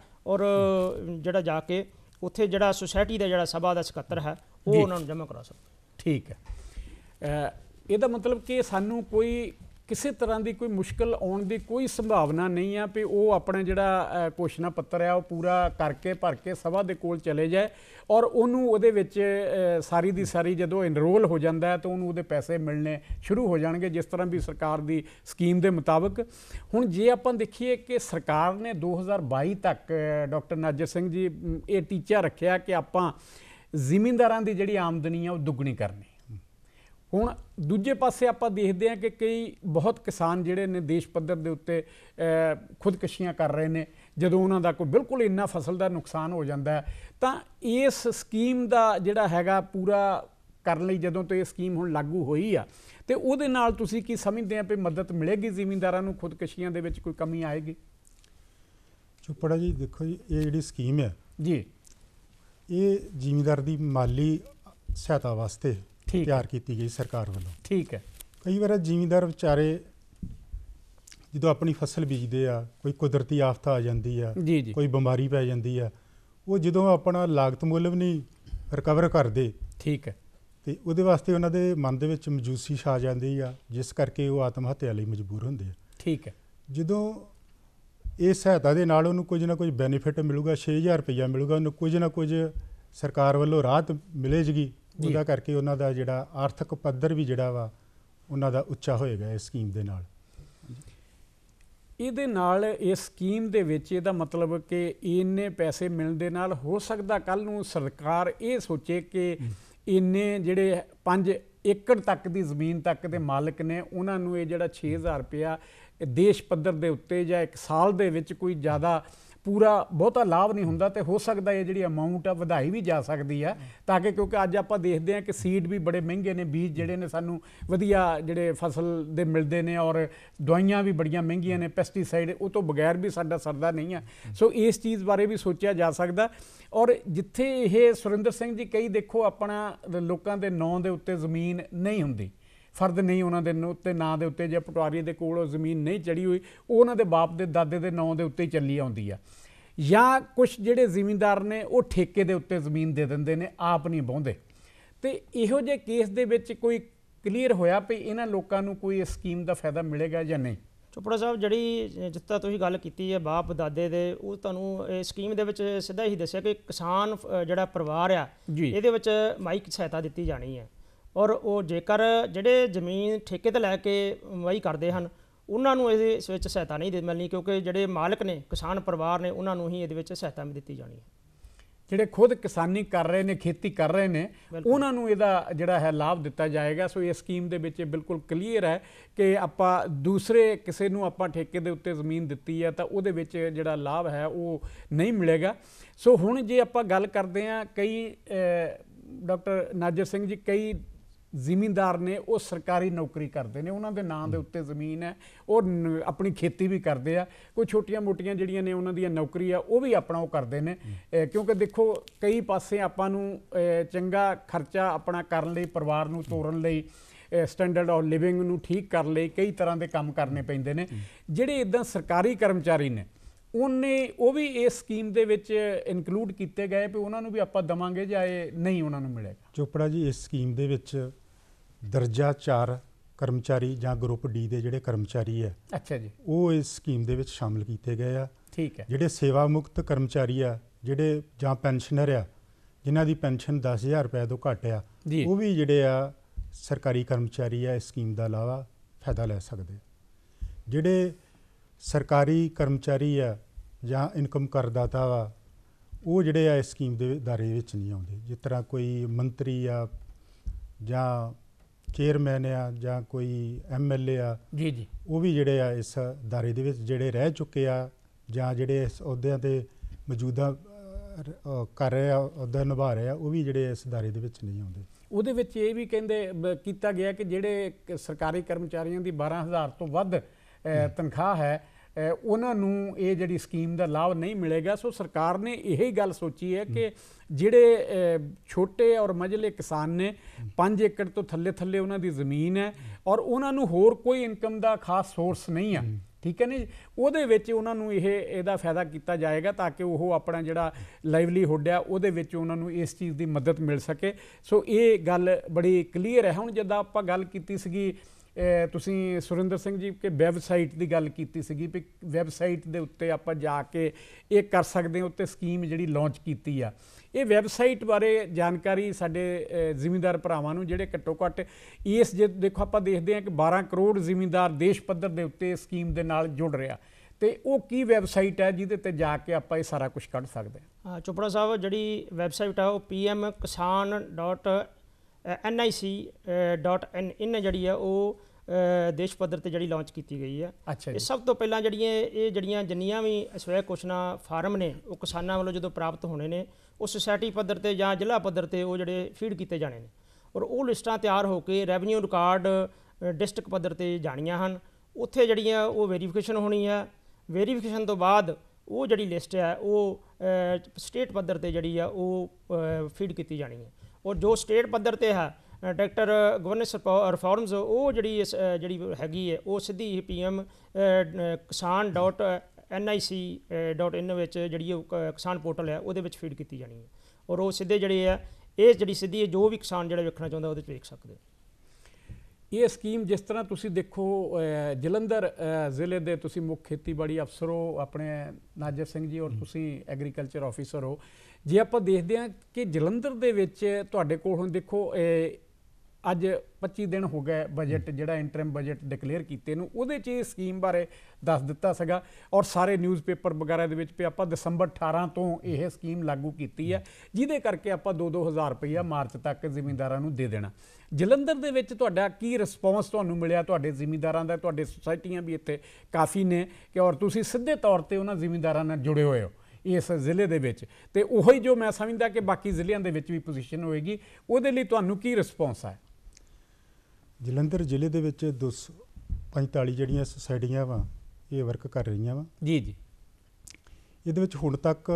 ਜਾ ਕੇ ਉੱਥੇ ਜਿਹੜਾ ਸੁਸਾਇਟੀ ਦਾ ਜਿਹੜਾ ਸਭਾ ਦਾ ਸਕੱਤਰ ਹੈ ਉਹ ਉਹਨਾਂ ਨੂੰ ਜਮ੍ਹਾਂ ਕਰਾ ਸਕਦਾ। ਠੀਕ ਹੈ, ਇਹਦਾ ਮਤਲਬ ਕਿ ਸਾਨੂੰ ਕੋਈ ਕਿਸੇ ਤਰ੍ਹਾਂ ਦੀ ਕੋਈ ਮੁਸ਼ਕਲ ਆਉਣ ਦੀ ਕੋਈ ਸੰਭਾਵਨਾ ਨਹੀਂ ਆ ਵੀ ਉਹ ਆਪਣਾ ਜਿਹੜਾ ਘੋਸ਼ਣਾ ਪੱਤਰ ਆ ਉਹ ਪੂਰਾ ਕਰਕੇ ਭਰ ਕੇ ਸਭਾ ਦੇ ਕੋਲ ਚਲੇ ਜਾਏ ਔਰ ਉਹਨੂੰ ਉਹਦੇ ਵਿੱਚ ਸਾਰੀ ਦੀ ਸਾਰੀ ਜਦੋਂ ਇਨਰੋਲ ਹੋ ਜਾਂਦਾ ਤਾਂ ਉਹਨੂੰ ਉਹਦੇ ਪੈਸੇ ਮਿਲਣੇ ਸ਼ੁਰੂ ਹੋ ਜਾਣਗੇ, ਜਿਸ ਤਰ੍ਹਾਂ ਵੀ ਸਰਕਾਰ ਦੀ ਸਕੀਮ ਦੇ ਮੁਤਾਬਕ। ਹੁਣ ਜੇ ਆਪਾਂ ਦੇਖੀਏ ਕਿ ਸਰਕਾਰ ਨੇ 2022 ਤੱਕ ਡਾਕਟਰ ਨਾਜਰ ਸਿੰਘ ਜੀ ਇਹ ਟੀਚਾ ਰੱਖਿਆ ਕਿ ਆਪਾਂ ਜ਼ਿਮੀਂਦਾਰਾਂ ਦੀ ਜਿਹੜੀ ਆਮਦਨੀ ਆ ਉਹ ਦੁੱਗਣੀ ਕਰਨੀ। ਹੁਣ ਦੂਜੇ ਪਾਸੇ ਆਪਾਂ ਦੇਖਦੇ ਹਾਂ ਕਿ ਕਈ ਬਹੁਤ ਕਿਸਾਨ ਜਿਹੜੇ ਨੇ ਦੇਸ਼ ਪੱਧਰ ਦੇ ਉੱਤੇ ਖੁਦਕਸ਼ੀਆਂ ਕਰ ਰਹੇ ਨੇ, ਜਦੋਂ ਉਹਨਾਂ ਦਾ ਕੋਈ ਬਿਲਕੁਲ ਇੰਨਾ ਫਸਲ ਦਾ ਨੁਕਸਾਨ ਹੋ ਜਾਂਦਾ ਹੈ। ਤਾਂ ਇਸ ਸਕੀਮ ਦਾ ਜਿਹੜਾ ਹੈਗਾ ਪੂਰਾ ਕਰਨ ਲਈ ਜਦੋਂ ਤੋਂ ਇਹ ਸਕੀਮ ਹੁਣ ਲਾਗੂ ਹੋਈ ਆ ਤੇ ਉਹਦੇ ਨਾਲ ਤੁਸੀਂ ਕੀ ਸਮਝਦੇ ਆ ਵੀ ਮਦਦ ਮਿਲੇਗੀ ਜ਼ਿਮੀਂਦਾਰਾਂ ਨੂੰ, ਖੁਦਕਸ਼ੀਆਂ ਦੇ ਵਿੱਚ ਕੋਈ ਕਮੀ ਆਏਗੀ? ਚੋਪੜਾ ਜੀ, ਦੇਖੋ ਜੀ, ਇਹ ਜਿਹੜੀ ਸਕੀਮ ਹੈ ਜੀ ਇਹ ਜ਼ਿਮੀਂਦਾਰ ਦੀ ਮਾਲੀ ਸਹਾਇਤਾ ਵਾਸਤੇ ਤਿਆਰ ਕੀਤੀ ਗਈ ਸਰਕਾਰ ਵੱਲੋਂ। ਠੀਕ ਹੈ, ਕਈ ਵਾਰ ਜ਼ਿਮੀਂਦਾਰ ਵਿਚਾਰੇ ਜਦੋਂ ਆਪਣੀ ਫਸਲ ਬੀਜਦੇ ਆ, ਕੋਈ ਕੁਦਰਤੀ ਆਫਤ ਆ ਜਾਂਦੀ ਆ, ਕੋਈ ਬਿਮਾਰੀ ਪੈ ਜਾਂਦੀ ਆ, ਉਹ ਜਦੋਂ ਆਪਣਾ ਲਾਗਤ ਮੁੱਲ ਵੀ ਨਹੀਂ ਰਿਕਵਰ ਕਰਦੇ, ਠੀਕ ਹੈ, ਤੇ ਉਹਦੇ ਵਾਸਤੇ ਉਹਨਾਂ ਦੇ ਮਨ ਦੇ ਵਿੱਚ ਮਜੂਸੀ ਛਾ ਜਾਂਦੀ ਆ, ਜਿਸ ਕਰਕੇ ਉਹ ਆਤਮ ਹੱਤਿਆ ਲਈ ਮਜਬੂਰ ਹੁੰਦੇ ਆ। ਠੀਕ ਹੈ, ਜਦੋਂ ਇਹ ਸਹਾਇਤਾ ਦੇ ਨਾਲ ਉਹਨੂੰ ਕੁਝ ਨਾ ਕੁਝ ਬੈਨੀਫਿਟ ਮਿਲੂਗਾ, 6000 ਰੁਪਈਆ ਮਿਲੂਗਾ, ਉਹਨੂੰ ਕੁਝ ਨਾ ਕੁਝ ਸਰਕਾਰ ਵੱਲੋਂ ਰਾਹਤ ਮਿਲੇਗੀ, ਉਹਦਾ ਕਰਕੇ ਉਹਨਾਂ ਦਾ ਜਿਹੜਾ ਆਰਥਿਕ ਪੱਧਰ ਵੀ ਜਿਹੜਾ ਵਾ ਉਹਨਾਂ ਦਾ ਉੱਚਾ ਹੋਏਗਾ ਇਸ ਸਕੀਮ ਦੇ ਨਾਲ। ਇਹਦੇ ਨਾਲ ਇਸ ਸਕੀਮ ਦੇ ਵਿੱਚ ਇਹਦਾ ਮਤਲਬ ਕਿ ਇੰਨੇ ਪੈਸੇ ਮਿਲਣ ਦੇ ਨਾਲ ਹੋ ਸਕਦਾ ਕੱਲ ਨੂੰ ਸਰਕਾਰ ਇਹ ਸੋਚੇ ਕਿ ਇੰਨੇ ਜਿਹੜੇ 5 ਏਕੜ ਤੱਕ ਦੀ ਜ਼ਮੀਨ ਤੱਕ ਦੇ ਮਾਲਕ ਨੇ ਉਹਨਾਂ ਨੂੰ ਇਹ ਜਿਹੜਾ 6000 ਰੁਪਇਆ ਦੇਸ਼ ਪੱਧਰ ਦੇ ਉੱਤੇ ਜਾਂ ਇੱਕ ਸਾਲ ਦੇ ਵਿੱਚ ਕੋਈ ਜ਼ਿਆਦਾ ਪੂਰਾ ਬਹੁਤਾ ਲਾਭ ਨਹੀਂ ਹੁੰਦਾ, ਤੇ ਹੋ ਸਕਦਾ ਇਹ ਜਿਹੜੀ ਅਮਾਊਂਟ ਆ ਵਧਾਈ ਵੀ ਜਾ ਸਕਦੀ ਆ, ਤਾਂ ਕਿ ਕਿਉਂਕਿ ਅੱਜ ਆਪਾਂ ਦੇਖਦੇ ਹਾਂ ਕਿ ਸੀਡ ਵੀ ਬੜੇ ਮਹਿੰਗੇ ਨੇ, ਬੀਜ ਜਿਹੜੇ ਨੇ ਸਾਨੂੰ ਵਧੀਆ ਜਿਹੜੇ ਫਸਲ ਦੇ ਮਿਲਦੇ ਨੇ, ਔਰ ਦਵਾਈਆਂ ਵੀ ਬੜੀਆਂ ਮਹਿੰਗੀਆਂ ਨੇ, ਪੈਸਟੀਸਾਈਡ ਉਹ ਤੋਂ ਬਗੈਰ ਵੀ ਸਾਡਾ ਸਰਦਾ ਨਹੀਂ ਆ। ਸੋ ਇਸ ਚੀਜ਼ ਬਾਰੇ ਵੀ ਸੋਚਿਆ ਜਾ ਸਕਦਾ। ਔਰ ਜਿੱਥੇ ਇਹ ਸੁਰਿੰਦਰ ਸਿੰਘ ਜੀ ਕਈ ਦੇਖੋ ਆਪਣਾ ਲੋਕਾਂ ਦੇ ਨਾਂ ਦੇ ਉੱਤੇ ਜ਼ਮੀਨ ਨਹੀਂ ਹੁੰਦੀ, ਫਰਦ ਨਹੀਂ ਉਹਨਾਂ ਦੇ ਉੱਤੇ ਨਾਂ ਦੇ ਉੱਤੇ, ਜੇ ਪਟਵਾਰੀ ਦੇ ਕੋਲ ਉਹ ਜ਼ਮੀਨ ਨਹੀਂ ਚੜੀ ਹੋਈ, ਉਹ ਉਹਨਾਂ ਦੇ ਬਾਪ ਦੇ ਦਾਦੇ ਦੇ ਨਾਂ ਦੇ ਉੱਤੇ ਹੀ ਚੱਲੀ ਆਉਂਦੀ ਆ, ਜਾਂ ਕੁਛ ਜਿਹੜੇ ਜ਼ਿਮੀਂਦਾਰ ਨੇ ਉਹ ਠੇਕੇ ਦੇ ਉੱਤੇ ਜ਼ਮੀਨ ਦੇ ਦਿੰਦੇ ਨੇ, ਆਪ ਨਹੀਂ ਵਾਹੁੰਦੇ। ਤੇ ਇਹੋ ਜਿਹੇ ਕੇਸ ਦੇ ਵਿੱਚ ਕੋਈ ਕਲੀਅਰ ਹੋਇਆ ਵੀ ਇਹਨਾਂ ਲੋਕਾਂ ਨੂੰ ਕੋਈ ਇਸ ਸਕੀਮ ਦਾ ਫਾਇਦਾ ਮਿਲੇਗਾ ਜਾਂ ਨਹੀਂ? ਚੋਪੜਾ ਸਾਹਿਬ, ਜਿਹੜੀ ਜਿਸ ਤਰ੍ਹਾਂ ਤੁਸੀਂ ਗੱਲ ਕੀਤੀ ਹੈ ਬਾਪ ਦਾਦੇ ਦੇ, ਉਹ ਤੁਹਾਨੂੰ ਇਹ ਸਕੀਮ ਦੇ ਵਿੱਚ ਸਿੱਧਾ ਹੀ ਦੱਸਿਆ ਕਿ ਕਿਸਾਨ ਜਿਹੜਾ ਪਰਿਵਾਰ ਆ ਇਹਦੇ ਵਿੱਚ ਮਾਈਕ ਸਹਾਇਤਾ ਦਿੱਤੀ ਜਾਣੀ ਹੈ, ਔਰ ਉਹ ਜੇਕਰ ਜਿਹੜੇ ਜ਼ਮੀਨ ਠੇਕੇ 'ਤੇ ਲੈ ਕੇ ਵਾਹੀ ਕਰਦੇ ਹਨ ਉਹਨਾਂ ਨੂੰ ਇਸ ਵਿੱਚ ਸਹਾਇਤਾ ਨਹੀਂ ਮਿਲਣੀ, ਕਿਉਂਕਿ ਜਿਹੜੇ ਮਾਲਕ ਨੇ ਕਿਸਾਨ ਪਰਿਵਾਰ ਨੇ ਉਹਨਾਂ ਨੂੰ ਹੀ ਇਹਦੇ ਵਿੱਚ ਸਹਾਇਤਾ ਦਿੱਤੀ ਜਾਣੀ ਹੈ। ਜਿਹੜੇ ਖੁਦ ਕਿਸਾਨੀ ਕਰ ਰਹੇ ਨੇ, ਖੇਤੀ ਕਰ ਰਹੇ ਨੇ, ਉਹਨਾਂ ਨੂੰ ਇਹਦਾ ਜਿਹੜਾ ਹੈ ਲਾਭ ਦਿੱਤਾ ਜਾਏਗਾ। ਸੋ ਇਹ ਸਕੀਮ ਦੇ ਵਿੱਚ ਬਿਲਕੁਲ ਕਲੀਅਰ ਹੈ ਕਿ ਆਪਾਂ ਦੂਸਰੇ ਕਿਸੇ ਨੂੰ ਆਪਾਂ ਠੇਕੇ ਦੇ ਉੱਤੇ ਜ਼ਮੀਨ ਦਿੱਤੀ ਹੈ ਤਾਂ ਉਹਦੇ ਵਿੱਚ ਜਿਹੜਾ ਲਾਭ ਹੈ ਉਹ ਨਹੀਂ ਮਿਲੇਗਾ। ਸੋ ਹੁਣ ਜੇ ਆਪਾਂ ਗੱਲ ਕਰਦੇ ਹਾਂ, ਕਈ ਡਾਕਟਰ ਨਾਜਰ ਸਿੰਘ ਜੀ, ਕਈ ਜ਼ਿਮੀਂਦਾਰ ਨੇ ਉਹ ਸਰਕਾਰੀ ਨੌਕਰੀ ਕਰਦੇ ਨੇ, ਉਹਨਾਂ ਦੇ ਨਾਂ ਦੇ ਉੱਤੇ ਜ਼ਮੀਨ ਹੈ, ਉਹ ਆਪਣੀ ਖੇਤੀ ਵੀ ਕਰਦੇ ਆ, ਕੋਈ ਛੋਟੀਆਂ ਮੋਟੀਆਂ ਜਿਹੜੀਆਂ ਨੇ ਉਹਨਾਂ ਦੀਆਂ ਨੌਕਰੀ ਆ ਉਹ ਵੀ ਆਪਣਾ ਉਹ ਕਰਦੇ ਨੇ, ਕਿਉਂਕਿ ਦੇਖੋ ਕਈ ਪਾਸੇ ਆਪਾਂ ਨੂੰ ਚੰਗਾ ਖਰਚਾ ਆਪਣਾ ਕਰਨ ਲਈ, ਪਰਿਵਾਰ ਨੂੰ ਤੋਰਨ ਲਈ, ਸਟੈਂਡਰਡ ਆਫ ਲਿਵਿੰਗ ਨੂੰ ਠੀਕ ਕਰਨ ਲਈ ਕਈ ਤਰ੍ਹਾਂ ਦੇ ਕੰਮ ਕਰਨੇ ਪੈਂਦੇ ਨੇ। ਜਿਹੜੇ ਇੱਦਾਂ ਸਰਕਾਰੀ ਕਰਮਚਾਰੀ ਨੇ ਉਹ ਵੀ ਇਸ ਸਕੀਮ ਦੇ ਵਿੱਚ ਇਨਕਲੂਡ ਕੀਤੇ ਗਏ ਵੀ ਉਹਨਾਂ ਨੂੰ ਵੀ ਆਪਾਂ ਦੇਵਾਂਗੇ ਜਾਂ ਇਹ ਨਹੀਂ ਉਹਨਾਂ ਨੂੰ ਮਿਲੇਗਾ? ਚੋਪੜਾ ਜੀ, ਇਸ ਸਕੀਮ ਦੇ ਵਿੱਚ ਦਰਜਾ 4 ਕਰਮਚਾਰੀ ਜਾਂ ਗਰੁੱਪ ਡੀ ਦੇ ਜਿਹੜੇ ਕਰਮਚਾਰੀ ਹੈ, ਅੱਛਾ ਜੀ, ਉਹ ਇਸ ਸਕੀਮ ਦੇ ਵਿੱਚ ਸ਼ਾਮਲ ਕੀਤੇ ਗਏ ਆ। ਠੀਕ ਹੈ। ਜਿਹੜੇ ਸੇਵਾ ਮੁਕਤ ਕਰਮਚਾਰੀ ਆ, ਜਿਹੜੇ ਜਾਂ ਪੈਨਸ਼ਨਰ ਆ, ਜਿਨ੍ਹਾਂ ਦੀ ਪੈਨਸ਼ਨ 10,000 ਰੁਪਏ ਤੋਂ ਘੱਟ ਆ, ਉਹ ਵੀ ਜਿਹੜੇ ਆ ਸਰਕਾਰੀ ਕਰਮਚਾਰੀ ਆ, ਇਸ ਸਕੀਮ ਦਾ ਇਲਾਵਾ ਫਾਇਦਾ ਲੈ ਸਕਦੇ। ਜਿਹੜੇ ਸਰਕਾਰੀ ਕਰਮਚਾਰੀ ਆ ਜਾਂ ਇਨਕਮ ਕਰਦਾਤਾ ਵਾ, ਉਹ ਜਿਹੜੇ ਆ ਇਸ ਸਕੀਮ ਦੇ ਦਾਇਰੇ ਵਿੱਚ ਨਹੀਂ ਆਉਂਦੇ। ਜਿਸ ਤਰ੍ਹਾਂ ਕੋਈ ਮੰਤਰੀ ਆ ਜਾਂ ਚੇਅਰਮੈਨ ਆ ਜਾਂ ਕੋਈ MLA ਆ, ਜੀ, ਉਹ ਵੀ ਜਿਹੜੇ ਆ ਇਸ ਦਾਇਰੇ ਦੇ ਵਿੱਚ ਜਿਹੜੇ ਰਹਿ ਚੁੱਕੇ ਆ ਜਾਂ ਜਿਹੜੇ ਇਸ ਅਹੁਦਿਆਂ 'ਤੇ ਮੌਜੂਦਾ ਕਰ ਰਹੇ ਆ, ਅਹੁਦਾ ਨਿਭਾ ਰਹੇ ਆ, ਉਹ ਵੀ ਜਿਹੜੇ ਇਸ ਦਾਇਰੇ ਦੇ ਵਿੱਚ ਨਹੀਂ ਆਉਂਦੇ। ਉਹਦੇ ਵਿੱਚ ਇਹ ਵੀ ਕਹਿੰਦੇ ਕੀਤਾ ਗਿਆ ਕਿ ਜਿਹੜੇ ਸਰਕਾਰੀ ਕਰਮਚਾਰੀਆਂ ਦੀ 12,000 ਤੋਂ ਵੱਧ ਤਨਖਾਹ ਹੈ, ਉਹਨਾਂ ਨੂੰ ਇਹ ਜਿਹੜੀ ਸਕੀਮ ਦਾ ਲਾਭ ਨਹੀਂ ਮਿਲੇਗਾ। ਸੋ ਸਰਕਾਰ ਨੇ ਇਹੀ ਗੱਲ ਸੋਚੀ ਹੈ ਕਿ ਜਿਹੜੇ ਛੋਟੇ ਔਰ ਮਝਲੇ ਕਿਸਾਨ ਨੇ, 5 ਏਕੜ ਤੋਂ ਥੱਲੇ ਉਹਨਾਂ ਦੀ ਜ਼ਮੀਨ ਹੈ ਔਰ ਉਹਨਾਂ ਨੂੰ ਹੋਰ ਕੋਈ ਇਨਕਮ ਦਾ ਖਾਸ ਸੋਰਸ ਨਹੀਂ ਆ, ਠੀਕ ਹੈ ਨਾ, ਉਹਦੇ ਵਿੱਚ ਉਹਨਾਂ ਨੂੰ ਇਹਦਾ ਫਾਇਦਾ ਕੀਤਾ ਜਾਏਗਾ ਤਾਂ ਕਿ ਉਹ ਆਪਣਾ ਜਿਹੜਾ ਲਾਈਵਲੀਹੁੱਡ ਆ ਉਹਦੇ ਵਿੱਚ ਉਹਨਾਂ ਨੂੰ ਇਸ ਚੀਜ਼ ਦੀ ਮਦਦ ਮਿਲ ਸਕੇ। ਸੋ ਇਹ ਗੱਲ ਬੜੀ ਕਲੀਅਰ ਹੈ। ਹੁਣ ਜਿੱਦਾਂ ਆਪਾਂ ਗੱਲ ਕੀਤੀ ਸੀਗੀ, ਤੁਸੀਂ ਸੁਰਿੰਦਰ ਸਿੰਘ ਜੀ ਕਿ ਵੈਬਸਾਈਟ ਦੀ ਗੱਲ ਕੀਤੀ ਸੀਗੀ ਵੀ ਵੈਬਸਾਈਟ ਦੇ ਉੱਤੇ ਆਪਾਂ ਜਾ ਕੇ ਇਹ ਕਰ ਸਕਦੇ ਹਾਂ, ਉੱਤੇ ਸਕੀਮ ਜਿਹੜੀ ਲਾਂਚ ਕੀਤੀ ਆ, ਇਹ ਵੈਬਸਾਈਟ ਬਾਰੇ ਜਾਣਕਾਰੀ ਸਾਡੇ ਜ਼ਿਮੀਂਦਾਰ ਭਰਾਵਾਂ ਨੂੰ ਜਿਹੜੇ ਘੱਟੋ ਘੱਟ ਇਸ ਜੇ ਦੇਖੋ ਆਪਾਂ ਦੇਖਦੇ ਹਾਂ ਕਿ 12 ਕਰੋੜ ਜ਼ਿਮੀਂਦਾਰ ਦੇਸ਼ ਪੱਧਰ ਦੇ ਉੱਤੇ ਸਕੀਮ ਦੇ ਨਾਲ ਜੁੜ ਰਿਹਾ, ਤੇ ਉਹ ਕੀ ਵੈਬਸਾਈਟ ਹੈ ਜਿਹਦੇ ਤੇ ਜਾ ਕੇ ਆਪਾਂ ਇਹ ਸਾਰਾ ਕੁਝ ਕੱਢ ਸਕਦੇ ਹਾਂ? ਚੋਪੜਾ ਸਾਹਿਬ, ਜਿਹੜੀ ਵੈਬਸਾਈਟ ਆ ਉਹ pmkisan.nic.in ਜਿਹੜੀ ਆ ਉਹ ਦੇਸ਼ ਪੱਧਰ ਤੇ ਜਿਹੜੀ ਲਾਂਚ ਕੀਤੀ ਗਈ ਹੈ। ਅੱਛਾ ਜੀ। ਇਹ ਸਭ ਤੋਂ ਪਹਿਲਾਂ ਜਿਹੜੀਆਂ ਜਿੰਨੀਆਂ ਵੀ ਸਵੈ ਘੋਸ਼ਣਾ ਫਾਰਮ ਨੇ ਉਹ ਕਿਸਾਨਾਂ ਵੱਲੋਂ ਜਦੋਂ ਪ੍ਰਾਪਤ ਹੋਣੇ ਨੇ, ਉਹ ਸੁਸਾਇਟੀ ਪੱਧਰ ਤੇ ਜਾਂ ਜ਼ਿਲ੍ਹਾ ਪੱਧਰ ਤੇ ਉਹ ਜਿਹੜੇ ਫੀਡ ਕੀਤੇ ਜਾਣੇ ਨੇ, ਔਰ ਉਹ ਲਿਸਟਾਂ ਤਿਆਰ ਹੋ ਕੇ ਰੈਵਨਿਊ ਰਿਕਾਰਡ ਡਿਸਟ੍ਰਿਕਟ ਪੱਧਰ ਤੇ ਜਾਣੀਆਂ ਹਨ। ਉੱਥੇ ਜਿਹੜੀਆਂ ਉਹ ਵੈਰੀਫਿਕੇਸ਼ਨ ਹੋਣੀ ਹੈ। ਵੈਰੀਫਿਕੇਸ਼ਨ ਤੋਂ ਬਾਅਦ ਉਹ ਜਿਹੜੀ ਲਿਸਟ ਹੈ ਉਹ ਸਟੇਟ ਪੱਧਰ ਤੇ ਜਿਹੜੀ ਆ ਉਹ ਫੀਡ ਕੀਤੀ ਜਾਣੀ ਹੈ, ਔਰ ਜੋ ਸਟੇਟ ਪੱਧਰ ਤੇ ਹੈ ਡਾਇਰੈਕਟਰ ਗਵਰਨੈਂਸ ਰਿਫਾਰਮਸ, ਉਹ ਜਿਹੜੀ ਹੈਗੀ ਹੈ ਉਹ ਸਿੱਧੀ pmkisan.nic.in ਵਿੱਚ ਜਿਹੜੀ ਉਹ ਕਿਸਾਨ ਪੋਰਟਲ ਹੈ ਉਹਦੇ ਵਿੱਚ ਫੀਡ ਕੀਤੀ ਜਾਣੀ ਹੈ, ਔਰ ਉਹ ਸਿੱਧੇ ਜਿਹੜੇ ਆ ਇਹ ਜਿਹੜੀ ਸਿੱਧੀ ਜੋ ਵੀ ਕਿਸਾਨ ਜਿਹੜਾ ਵੇਖਣਾ ਚਾਹੁੰਦਾ ਉਹਦੇ 'ਚ ਵੇਖ ਸਕਦੇ। ਇਹ ਸਕੀਮ ਜਿਸ ਤਰ੍ਹਾਂ ਤੁਸੀਂ ਦੇਖੋ, ਜਲੰਧਰ ਜ਼ਿਲ੍ਹੇ ਦੇ ਤੁਸੀਂ ਮੁੱਖ ਖੇਤੀਬਾੜੀ ਅਫਸਰ ਹੋ ਆਪਣੇ ਨਾਜਰ ਸਿੰਘ ਜੀ, ਔਰ ਤੁਸੀਂ ਐਗਰੀਕਲਚਰ ਆਫਿਸਰ ਹੋ। ਜੇ ਆਪਾਂ ਦੇਖਦੇ ਹਾਂ ਕਿ ਜਲੰਧਰ ਦੇ ਵਿੱਚ ਤੁਹਾਡੇ ਕੋਲ ਹੁਣ ਦੇਖੋ ਅੱਜ 25 ਦਿਨ ਹੋ ਗਏ ਬਜਟ ਜਿਹੜਾ ਇੰਟਰਮ ਬਜਟ ਡਿਕਲੇਅਰ ਕੀਤੇ ਨੂੰ, ਉਹਦੇ 'ਚ ਇਹ ਸਕੀਮ ਬਾਰੇ ਦੱਸ ਦਿੱਤਾ ਸੀਗਾ ਔਰ ਸਾਰੇ ਨਿਊਜ਼ਪੇਪਰ ਵਗੈਰਾ ਦੇ ਵਿੱਚ ਵੀ ਆਪਾਂ ਦਸੰਬਰ 18 ਤੋਂ ਇਹ ਸਕੀਮ ਲਾਗੂ ਕੀਤੀ ਹੈ, ਜਿਹਦੇ ਕਰਕੇ ਆਪਾਂ 2-2 ਹਜ਼ਾਰ ਰੁਪਈਆ ਮਾਰਚ ਤੱਕ ਜ਼ਿਮੀਂਦਾਰਾਂ ਨੂੰ ਦੇ ਦੇਣਾ। ਜਲੰਧਰ ਦੇ ਵਿੱਚ ਤੁਹਾਡਾ ਕੀ ਰਿਸਪੌਂਸ ਤੁਹਾਨੂੰ ਮਿਲਿਆ ਤੁਹਾਡੇ ਜ਼ਿਮੀਂਦਾਰਾਂ ਦਾ? ਤੁਹਾਡੇ ਸੁਸਾਇਟੀਆਂ ਵੀ ਇੱਥੇ ਕਾਫੀ ਨੇ ਕਿ ਔਰ ਤੁਸੀਂ ਸਿੱਧੇ ਤੌਰ 'ਤੇ ਉਹਨਾਂ ਜ਼ਿਮੀਂਦਾਰਾਂ ਨਾਲ ਜੁੜੇ ਹੋਏ ਹੋ ਇਸ ਜ਼ਿਲ੍ਹੇ ਦੇ ਵਿੱਚ, ਤੇ ਉਹੀ ਜੋ ਮੈਂ ਸਮਝਦਾ ਕਿ ਬਾਕੀ ਜ਼ਿਲ੍ਹਿਆਂ ਦੇ ਵਿੱਚ ਵੀ ਪੋਜੀਸ਼ਨ ਹੋਏਗੀ, ਉਹਦੇ ਲਈ ਤੁਹਾਨੂੰ ਕੀ ਰਿਸਪੌਂਸ ਹੈ? ਜਲੰਧਰ ਜ਼ਿਲ੍ਹੇ ਦੇ ਵਿੱਚ 245 ਜਿਹੜੀਆਂ ਸੁਸਾਇਟੀਆਂ ਵਾ ਇਹ ਵਰਕ ਕਰ ਰਹੀਆਂ ਵਾ ਜੀ। ਇਹਦੇ ਵਿੱਚ ਹੁਣ ਤੱਕ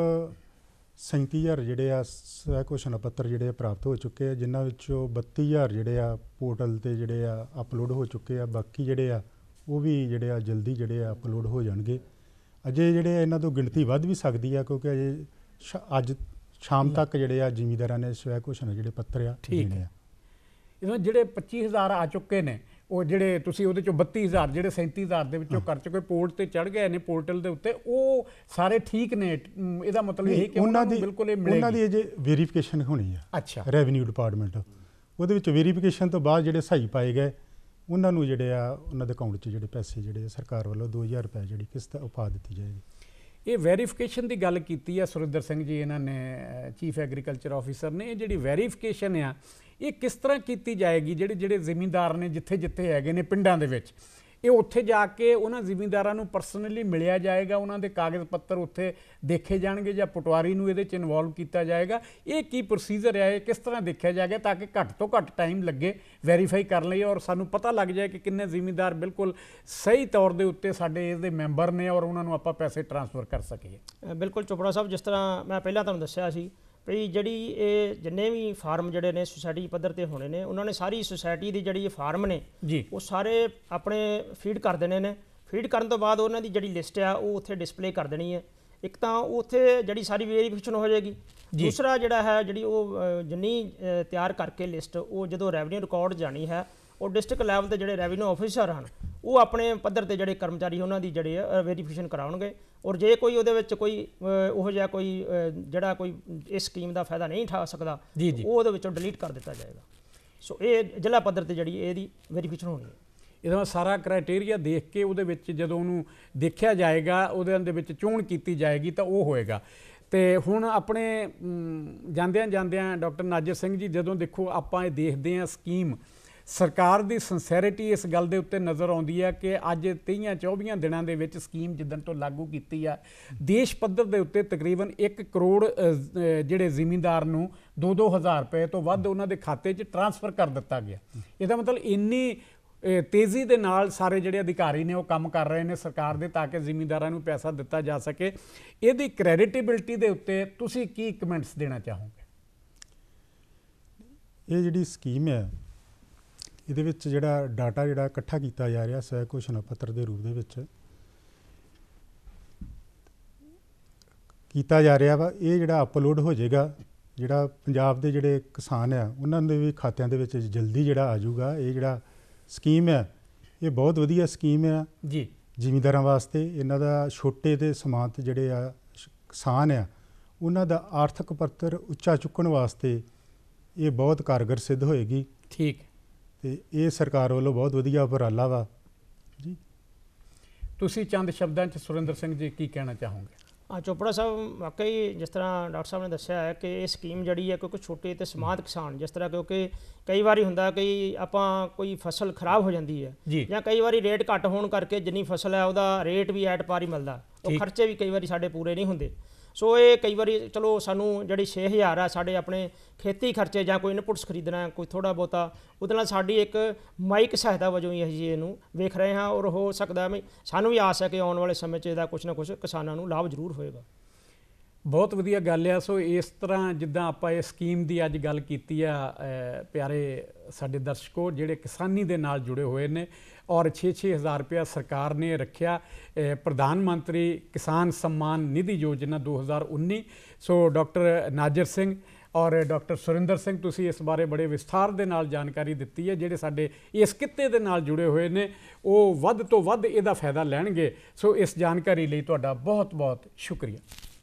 37,000 ਜਿਹੜੇ ਆ ਸਵੈ ਘੋਸ਼ਣਾ ਪੱਤਰ ਜਿਹੜੇ ਆ ਪ੍ਰਾਪਤ ਹੋ ਚੁੱਕੇ ਆ, ਜਿਨ੍ਹਾਂ ਵਿੱਚੋਂ 32,000 ਜਿਹੜੇ ਆ ਪੋਰਟਲ ਤੇ ਜਿਹੜੇ ਆ ਅਪਲੋਡ ਹੋ ਚੁੱਕੇ ਆ। ਬਾਕੀ ਜਿਹੜੇ ਆ ਉਹ ਵੀ ਜਿਹੜੇ ਆ ਜਲਦੀ ਜਿਹੜੇ ਆ ਅਪਲੋਡ ਹੋ ਜਾਣਗੇ। ਅਜੇ ਜਿਹੜੇ ਇਹਨਾਂ ਤੋਂ ਗਿਣਤੀ ਵੱਧ ਵੀ ਸਕਦੀ ਆ, ਕਿਉਂਕਿ ਅਜੇ ਅੱਜ ਸ਼ਾਮ ਤੱਕ ਜਿਹੜੇ ਆ ਜ਼ਿਮੀਂਦਾਰਾਂ ਨੇ ਸਵੈ ਘੋਸ਼ਣਾ ਜਿਹੜੇ ਪੱਤਰ ਆ ਦੇਣੇ ਆ। ਇਹਨਾਂ ਜਿਹੜੇ 25,000 ਆ ਚੁੱਕੇ ਨੇ, ਉਹ ਜਿਹੜੇ ਤੁਸੀਂ ਉਹਦੇ ਚੋਂ 32,000 ਜਿਹੜੇ 37,000 ਦੇ ਵਿੱਚੋਂ ਕਰ ਚੁੱਕੇ, ਪੋਰਟ ਤੇ ਚੜ ਗਏ ਨੇ ਪੋਰਟਲ ਦੇ ਉੱਤੇ, ਉਹ ਸਾਰੇ ਠੀਕ ਨੇ? ਇਹਦਾ ਮਤਲਬ ਇਹ ਕਿ ਉਹਨਾਂ ਨੂੰ ਬਿਲਕੁਲ ਇਹ ਮਿਲੇਗੀ? ਉਹਨਾਂ ਦੀ ਅਜੇ ਵੈਰੀਫਿਕੇਸ਼ਨ ਹੋਣੀ ਆ। ਅੱਛਾ। ਰੈਵਨਿਊ ਡਿਪਾਰਟਮੈਂਟ ਉਹਦੇ ਵਿੱਚ ਵੈਰੀਫਿਕੇਸ਼ਨ ਤੋਂ ਬਾਅਦ ਜਿਹੜੇ ਸਹੀ ਪਾਏ ਗਏ ਉਹਨਾਂ ਨੂੰ ਜਿਹੜੇ ਆ ਉਹਨਾਂ ਦੇ ਅਕਾਊਂਟ 'ਚ ਜਿਹੜੇ ਪੈਸੇ ਜਿਹੜੇ ਸਰਕਾਰ ਵੱਲੋਂ 2,000 ਰੁਪਏ ਜਿਹੜੀ ਕਿਸ਼ਤ ਉਹ ਪਾ ਦਿੱਤੀ ਜਾਏਗੀ। ਇਹ ਵੈਰੀਫਿਕੇਸ਼ਨ ਦੀ ਗੱਲ ਕੀਤੀ ਹੈ ਸੁਰਿੰਦਰ ਸਿੰਘ ਜੀ ਇਹਨਾਂ ਨੇ, ਚੀਫ ਐਗਰੀਕਲਚਰ ਆਫਿਸਰ ਨੇ। ਇਹ ਜਿਹੜੀ ਵੈਰੀਫਿਕੇਸ਼ਨ ਆ ਇਹ ਕਿਸ ਤਰ੍ਹਾਂ ਕੀਤੀ ਜਾਏਗੀ? ਜਿਹੜੇ ਜ਼ਿਮੀਂਦਾਰ ਨੇ ਜਿੱਥੇ ਹੈਗੇ ਨੇ ਪਿੰਡਾਂ ਦੇ ਵਿੱਚ, ਇਹ ਉੱਥੇ ਜਾ ਕੇ ਉਹਨਾਂ ਜ਼ਿਮੀਂਦਾਰਾਂ ਨੂੰ ਪਰਸਨਲੀ ਮਿਲਿਆ ਜਾਏਗਾ, ਉਹਨਾਂ ਦੇ ਕਾਗਜ਼ ਪੱਤਰ ਉੱਥੇ ਦੇਖੇ ਜਾਣਗੇ ਜਾਂ ਪਟਵਾਰੀ ਨੂੰ ਇਹਦੇ 'ਚ ਇਨਵੋਲਵ ਕੀਤਾ ਜਾਏਗਾ? ਇਹ ਕੀ ਪ੍ਰੋਸੀਜਰ ਹੈ, ਇਹ ਕਿਸ ਤਰ੍ਹਾਂ ਦੇਖਿਆ ਜਾਏਗਾ ਤਾਂ ਕਿ ਘੱਟ ਤੋਂ ਘੱਟ ਟਾਈਮ ਲੱਗੇ ਵੈਰੀਫਾਈ ਕਰਨ ਲਈ ਔਰ ਸਾਨੂੰ ਪਤਾ ਲੱਗ ਜਾਏ ਕਿ ਕਿੰਨੇ ਜ਼ਿਮੀਂਦਾਰ ਬਿਲਕੁਲ ਸਹੀ ਤੌਰ ਦੇ ਉੱਤੇ ਸਾਡੇ ਇਹਦੇ ਮੈਂਬਰ ਨੇ ਔਰ ਉਹਨਾਂ ਨੂੰ ਆਪਾਂ ਪੈਸੇ ਟ੍ਰਾਂਸਫਰ ਕਰ ਸਕੀਏ? ਬਿਲਕੁਲ ਚੋਪੜਾ ਸਾਹਿਬ, ਜਿਸ ਤਰ੍ਹਾਂ ਮੈਂ ਪਹਿਲਾਂ ਤੁਹਾਨੂੰ ਦੱਸਿਆ ਸੀ ਵੀ ਜਿਹੜੀ ਇਹ ਜਿੰਨੇ ਵੀ ਫਾਰਮ ਜਿਹੜੇ ਨੇ ਸੁਸਾਇਟੀ ਪੱਧਰ ਤੇ ਹੋਣੇ ਨੇ, ਉਹਨਾਂ ਨੇ ਸਾਰੀ ਸੁਸਾਇਟੀ ਦੀ ਜਿਹੜੀ ਫਾਰਮ ਨੇ ਜੀ ਉਹ ਸਾਰੇ ਆਪਣੇ ਫੀਡ ਕਰ ਦੇਣੇ ਨੇ। ਫੀਡ ਕਰਨ ਤੋਂ ਬਾਅਦ ਉਹਨਾਂ ਦੀ ਜਿਹੜੀ ਲਿਸਟ ਆ ਉਹ ਉੱਥੇ ਡਿਸਪਲੇ ਕਰ ਦੇਣੀ ਹੈ। ਇੱਕ ਤਾਂ ਉੱਥੇ ਜਿਹੜੀ ਸਾਰੀ ਵੈਰੀਫਿਕੇਸ਼ਨ ਹੋ ਜਾਏਗੀ, ਦੂਸਰਾ ਜਿਹੜਾ ਹੈ ਜਿਹੜੀ ਉਹ ਜਿੰਨੀ ਤਿਆਰ ਕਰਕੇ ਲਿਸਟ ਉਹ ਜਦੋਂ ਰੈਵਨਿਊ ਰਿਕਾਰਡ ਜਾਣੀ ਹੈ, ਉਹ ਡਿਸਟ੍ਰਿਕਟ ਲੈਵਲ ਤੇ ਜਿਹੜੇ ਰੈਵਨਿਊ ਆਫਿਸਰ ਹਨ ਉਹ ਆਪਣੇ ਪੱਧਰ ਤੇ ਜਿਹੜੇ ਕਰਮਚਾਰੀ ਉਹਨਾਂ ਦੀ ਜਿਹੜੇ ਵੈਰੀਫਿਕੇਸ਼ਨ ਕਰਾਉਣਗੇ। ਔਰ ਜੇ ਕੋਈ ਉਹਦੇ ਵਿੱਚ ਕੋਈ ਉਹੋ ਜਿਹਾ ਕੋਈ ਜਿਹੜਾ ਕੋਈ ਇਸ ਸਕੀਮ ਦਾ ਫਾਇਦਾ ਨਹੀਂ ਉਠਾ ਸਕਦਾ, ਉਹ ਉਹਦੇ ਵਿੱਚੋਂ ਡਿਲੀਟ ਕਰ ਦਿੱਤਾ ਜਾਏਗਾ। ਸੋ ਇਹ ਜ਼ਿਲ੍ਹਾ ਪੱਧਰ ਤੇ ਜਿਹੜੀ ਇਹਦੀ ਵੈਰੀਫਿਕੇਸ਼ਨ ਹੋਣੀ ਹੈ। ਇਹਦਾ ਸਾਰਾ ਕ੍ਰਾਈਟੇਰੀਆ ਦੇਖ ਕੇ ਉਹਦੇ ਵਿੱਚ ਜਦੋਂ ਉਹਨੂੰ ਦੇਖਿਆ ਜਾਏਗਾ, ਉਹਦੇ ਦੇ ਵਿੱਚ ਚੋਣ ਕੀਤੀ ਜਾਏਗੀ ਤਾਂ ਉਹ ਹੋਏਗਾ। ਤੇ ਹੁਣ ਆਪਣੇ ਜਾਂਦਿਆਂ ਡਾਕਟਰ ਨਾਜਰ ਸਿੰਘ ਜੀ, ਜਦੋਂ ਦੇਖੋ ਆਪਾਂ ਇਹ ਦੇਖਦੇ ਹਾਂ ਸਕੀਮ, ਸਰਕਾਰ ਦੀ ਸਿੰਸੈਰਿਟੀ ਇਸ ਗੱਲ ਦੇ ਉੱਤੇ ਨਜ਼ਰ ਆਉਂਦੀ ਹੈ ਕਿ ਅੱਜ 23-24 ਦਿਨਾਂ ਦੇ ਵਿੱਚ ਸਕੀਮ ਜਿੱਦਣ ਤੋਂ ਲਾਗੂ ਕੀਤੀ ਆ, ਦੇਸ਼ ਪੱਧਰ ਦੇ ਉੱਤੇ ਤਕਰੀਬਨ 1 ਕਰੋੜ ਜਿਹੜੇ ਜ਼ਿਮੀਂਦਾਰ ਨੂੰ 2-2 ਹਜ਼ਾਰ ਰੁਪਏ ਤੋਂ ਵੱਧ ਉਹਨਾਂ ਦੇ ਖਾਤੇ 'ਚ ਟ੍ਰਾਂਸਫਰ ਕਰ ਦਿੱਤਾ ਗਿਆ। ਇਹਦਾ ਮਤਲਬ ਇੰਨੀ ਤੇਜ਼ੀ ਦੇ ਨਾਲ ਸਾਰੇ ਜਿਹੜੇ ਅਧਿਕਾਰੀ ਨੇ ਉਹ ਕੰਮ ਕਰ ਰਹੇ ਨੇ ਸਰਕਾਰ ਦੇ ਤਾਂ ਕਿ ਜ਼ਿਮੀਂਦਾਰਾਂ ਨੂੰ ਪੈਸਾ ਦਿੱਤਾ ਜਾ ਸਕੇ। ਇਹਦੀ ਕ੍ਰੈਡੀਟੇਬਿਲਿਟੀ ਦੇ ਉੱਤੇ ਤੁਸੀਂ ਕੀ ਕਮੈਂਟਸ ਦੇਣਾ ਚਾਹੋਗੇ? ਇਹ ਜਿਹੜੀ ਸਕੀਮ ਹੈ ਇਹਦੇ ਵਿੱਚ ਜਿਹੜਾ ਡਾਟਾ ਜਿਹੜਾ ਇਕੱਠਾ ਕੀਤਾ ਜਾ ਰਿਹਾ ਸਵੈ ਘੋਸ਼ਣਾ ਪੱਤਰ ਦੇ ਰੂਪ ਦੇ ਵਿੱਚ ਕੀਤਾ ਜਾ ਰਿਹਾ ਵਾ, ਇਹ ਜਿਹੜਾ ਅਪਲੋਡ ਹੋ ਜਾਏਗਾ, ਜਿਹੜਾ ਪੰਜਾਬ ਦੇ ਜਿਹੜੇ ਕਿਸਾਨ ਆ ਉਹਨਾਂ ਦੇ ਵੀ ਖਾਤਿਆਂ ਦੇ ਵਿੱਚ ਜਲਦੀ ਜਿਹੜਾ ਆ ਜਾਊਗਾ। ਇਹ ਜਿਹੜਾ ਸਕੀਮ ਹੈ ਇਹ ਬਹੁਤ ਵਧੀਆ ਸਕੀਮ ਆ ਜੀ ਜ਼ਿਮੀਂਦਾਰਾਂ ਵਾਸਤੇ। ਇਹਨਾਂ ਦਾ ਛੋਟੇ ਤੇ ਸੀਮਾਂਤ ਜਿਹੜੇ ਆ ਕਿਸਾਨ ਆ ਉਹਨਾਂ ਦਾ ਆਰਥਿਕ ਪੱਧਰ ਉੱਚਾ ਚੁੱਕਣ ਵਾਸਤੇ ਇਹ ਬਹੁਤ ਕਾਰਗਰ ਸਿੱਧ ਹੋਏਗੀ। ਠੀਕ। ਤੇ ਇਹ ਸਰਕਾਰ ਵੱਲੋਂ ਬਹੁਤ ਵਧੀਆ ਉਪਰਾਲਾ ਵਾ ਜੀ। ਤੁਸੀਂ ਚੰਦ ਸ਼ਬਦਾਂ 'ਚ ਸੁਰਿੰਦਰ ਸਿੰਘ ਜੀ ਕੀ ਕਹਿਣਾ ਚਾਹੋਗੇ? ਚੋਪੜਾ ਸਾਹਿਬ, ਵਾਕਈ ਜਿਸ ਤਰ੍ਹਾਂ ਡਾਕਟਰ ਸਾਹਿਬ ਨੇ ਦੱਸਿਆ ਹੈ ਕਿ ਇਹ ਸਕੀਮ ਜਿਹੜੀ ਹੈ, ਕਿਉਂਕਿ ਛੋਟੇ ਤੇ ਸੀਮਾਂਤ ਕਿਸਾਨ, ਜਿਸ ਤਰ੍ਹਾਂ ਕਿਉਂਕਿ ਕਈ ਵਾਰੀ ਹੁੰਦਾ ਕਿ ਆਪਾਂ ਕੋਈ ਫਸਲ ਖਰਾਬ ਹੋ ਜਾਂਦੀ ਹੈ ਜਾਂ ਕਈ ਵਾਰੀ ਰੇਟ ਘੱਟ ਹੋਣ ਕਰਕੇ ਜਿੰਨੀ ਫਸਲ ਹੈ ਉਹਦਾ ਰੇਟ ਵੀ ਐਟ ਪਾਰ ਹੀ ਮਿਲਦਾ, ਉਹ ਖਰਚੇ ਵੀ ਕਈ ਵਾਰੀ ਸਾਡੇ ਪੂਰੇ ਨਹੀਂ ਹੁੰਦੇ। ਸੋ ਇਹ ਕਈ ਵਾਰੀ ਚਲੋ ਸਾਨੂੰ ਜਿਹੜੀ 6,000 ਆ ਸਾਡੇ ਆਪਣੇ ਖੇਤੀ ਖਰਚੇ ਜਾਂ ਕੋਈ ਇਨਪੁਟਸ ਖਰੀਦਣਾ ਕੋਈ ਥੋੜ੍ਹਾ ਬਹੁਤਾ, ਉਹਦੇ ਨਾਲ ਸਾਡੀ ਇੱਕ ਮਾਈਕ ਸਹਾਇਤਾ ਵਜੋਂ ਹੀ ਅਸੀਂ ਇਹਨੂੰ ਵੇਖ ਰਹੇ ਹਾਂ। ਔਰ ਹੋ ਸਕਦਾ ਵੀ ਸਾਨੂੰ ਵੀ ਆਸ ਹੈ ਕਿ ਆਉਣ ਵਾਲੇ ਸਮੇਂ 'ਚ ਇਹਦਾ ਕੁਛ ਨਾ ਕੁਛ ਕਿਸਾਨਾਂ ਨੂੰ ਲਾਭ ਜ਼ਰੂਰ ਹੋਏਗਾ। ਬਹੁਤ ਵਧੀਆ ਗੱਲ ਆ। ਸੋ ਇਸ ਤਰ੍ਹਾਂ ਜਿੱਦਾਂ ਆਪਾਂ ਇਹ ਸਕੀਮ ਦੀ ਅੱਜ ਗੱਲ ਕੀਤੀ ਆ, ਪਿਆਰੇ ਸਾਡੇ ਦਰਸ਼ਕੋ ਜਿਹੜੇ ਕਿਸਾਨੀ ਦੇ ਨਾਲ ਜੁੜੇ ਹੋਏ ਨੇ ਔਰ 6-6 ਹਜ਼ਾਰ ਰੁਪਇਆ ਸਰਕਾਰ ਨੇ ਰੱਖਿਆ ਪ੍ਰਧਾਨ ਮੰਤਰੀ ਕਿਸਾਨ सम्मान निधि योजना 2019। ਸੋ ਡਾਕਟਰ ਨਾਜਰ ਸਿੰਘ ਔਰ ਡਾਕਟਰ ਸੁਰਿੰਦਰ ਸਿੰਘ, ਤੁਸੀਂ ਇਸ ਬਾਰੇ ਬੜੇ ਵਿਸਥਾਰ ਦੇ ਨਾਲ ਜਾਣਕਾਰੀ ਦਿੱਤੀ ਹੈ। ਜਿਹੜੇ ਸਾਡੇ ਇਸ ਕਿੱਤੇ ਦੇ ਨਾਲ ਜੁੜੇ ਹੋਏ ਨੇ ਉਹ ਵੱਧ ਤੋਂ ਵੱਧ ਇਹਦਾ ਫਾਇਦਾ ਲੈਣਗੇ। ਸੋ ਇਸ ਜਾਣਕਾਰੀ ਲਈ ਤੁਹਾਡਾ ਬਹੁਤ ਬਹੁਤ ਸ਼ੁਕਰੀਆ।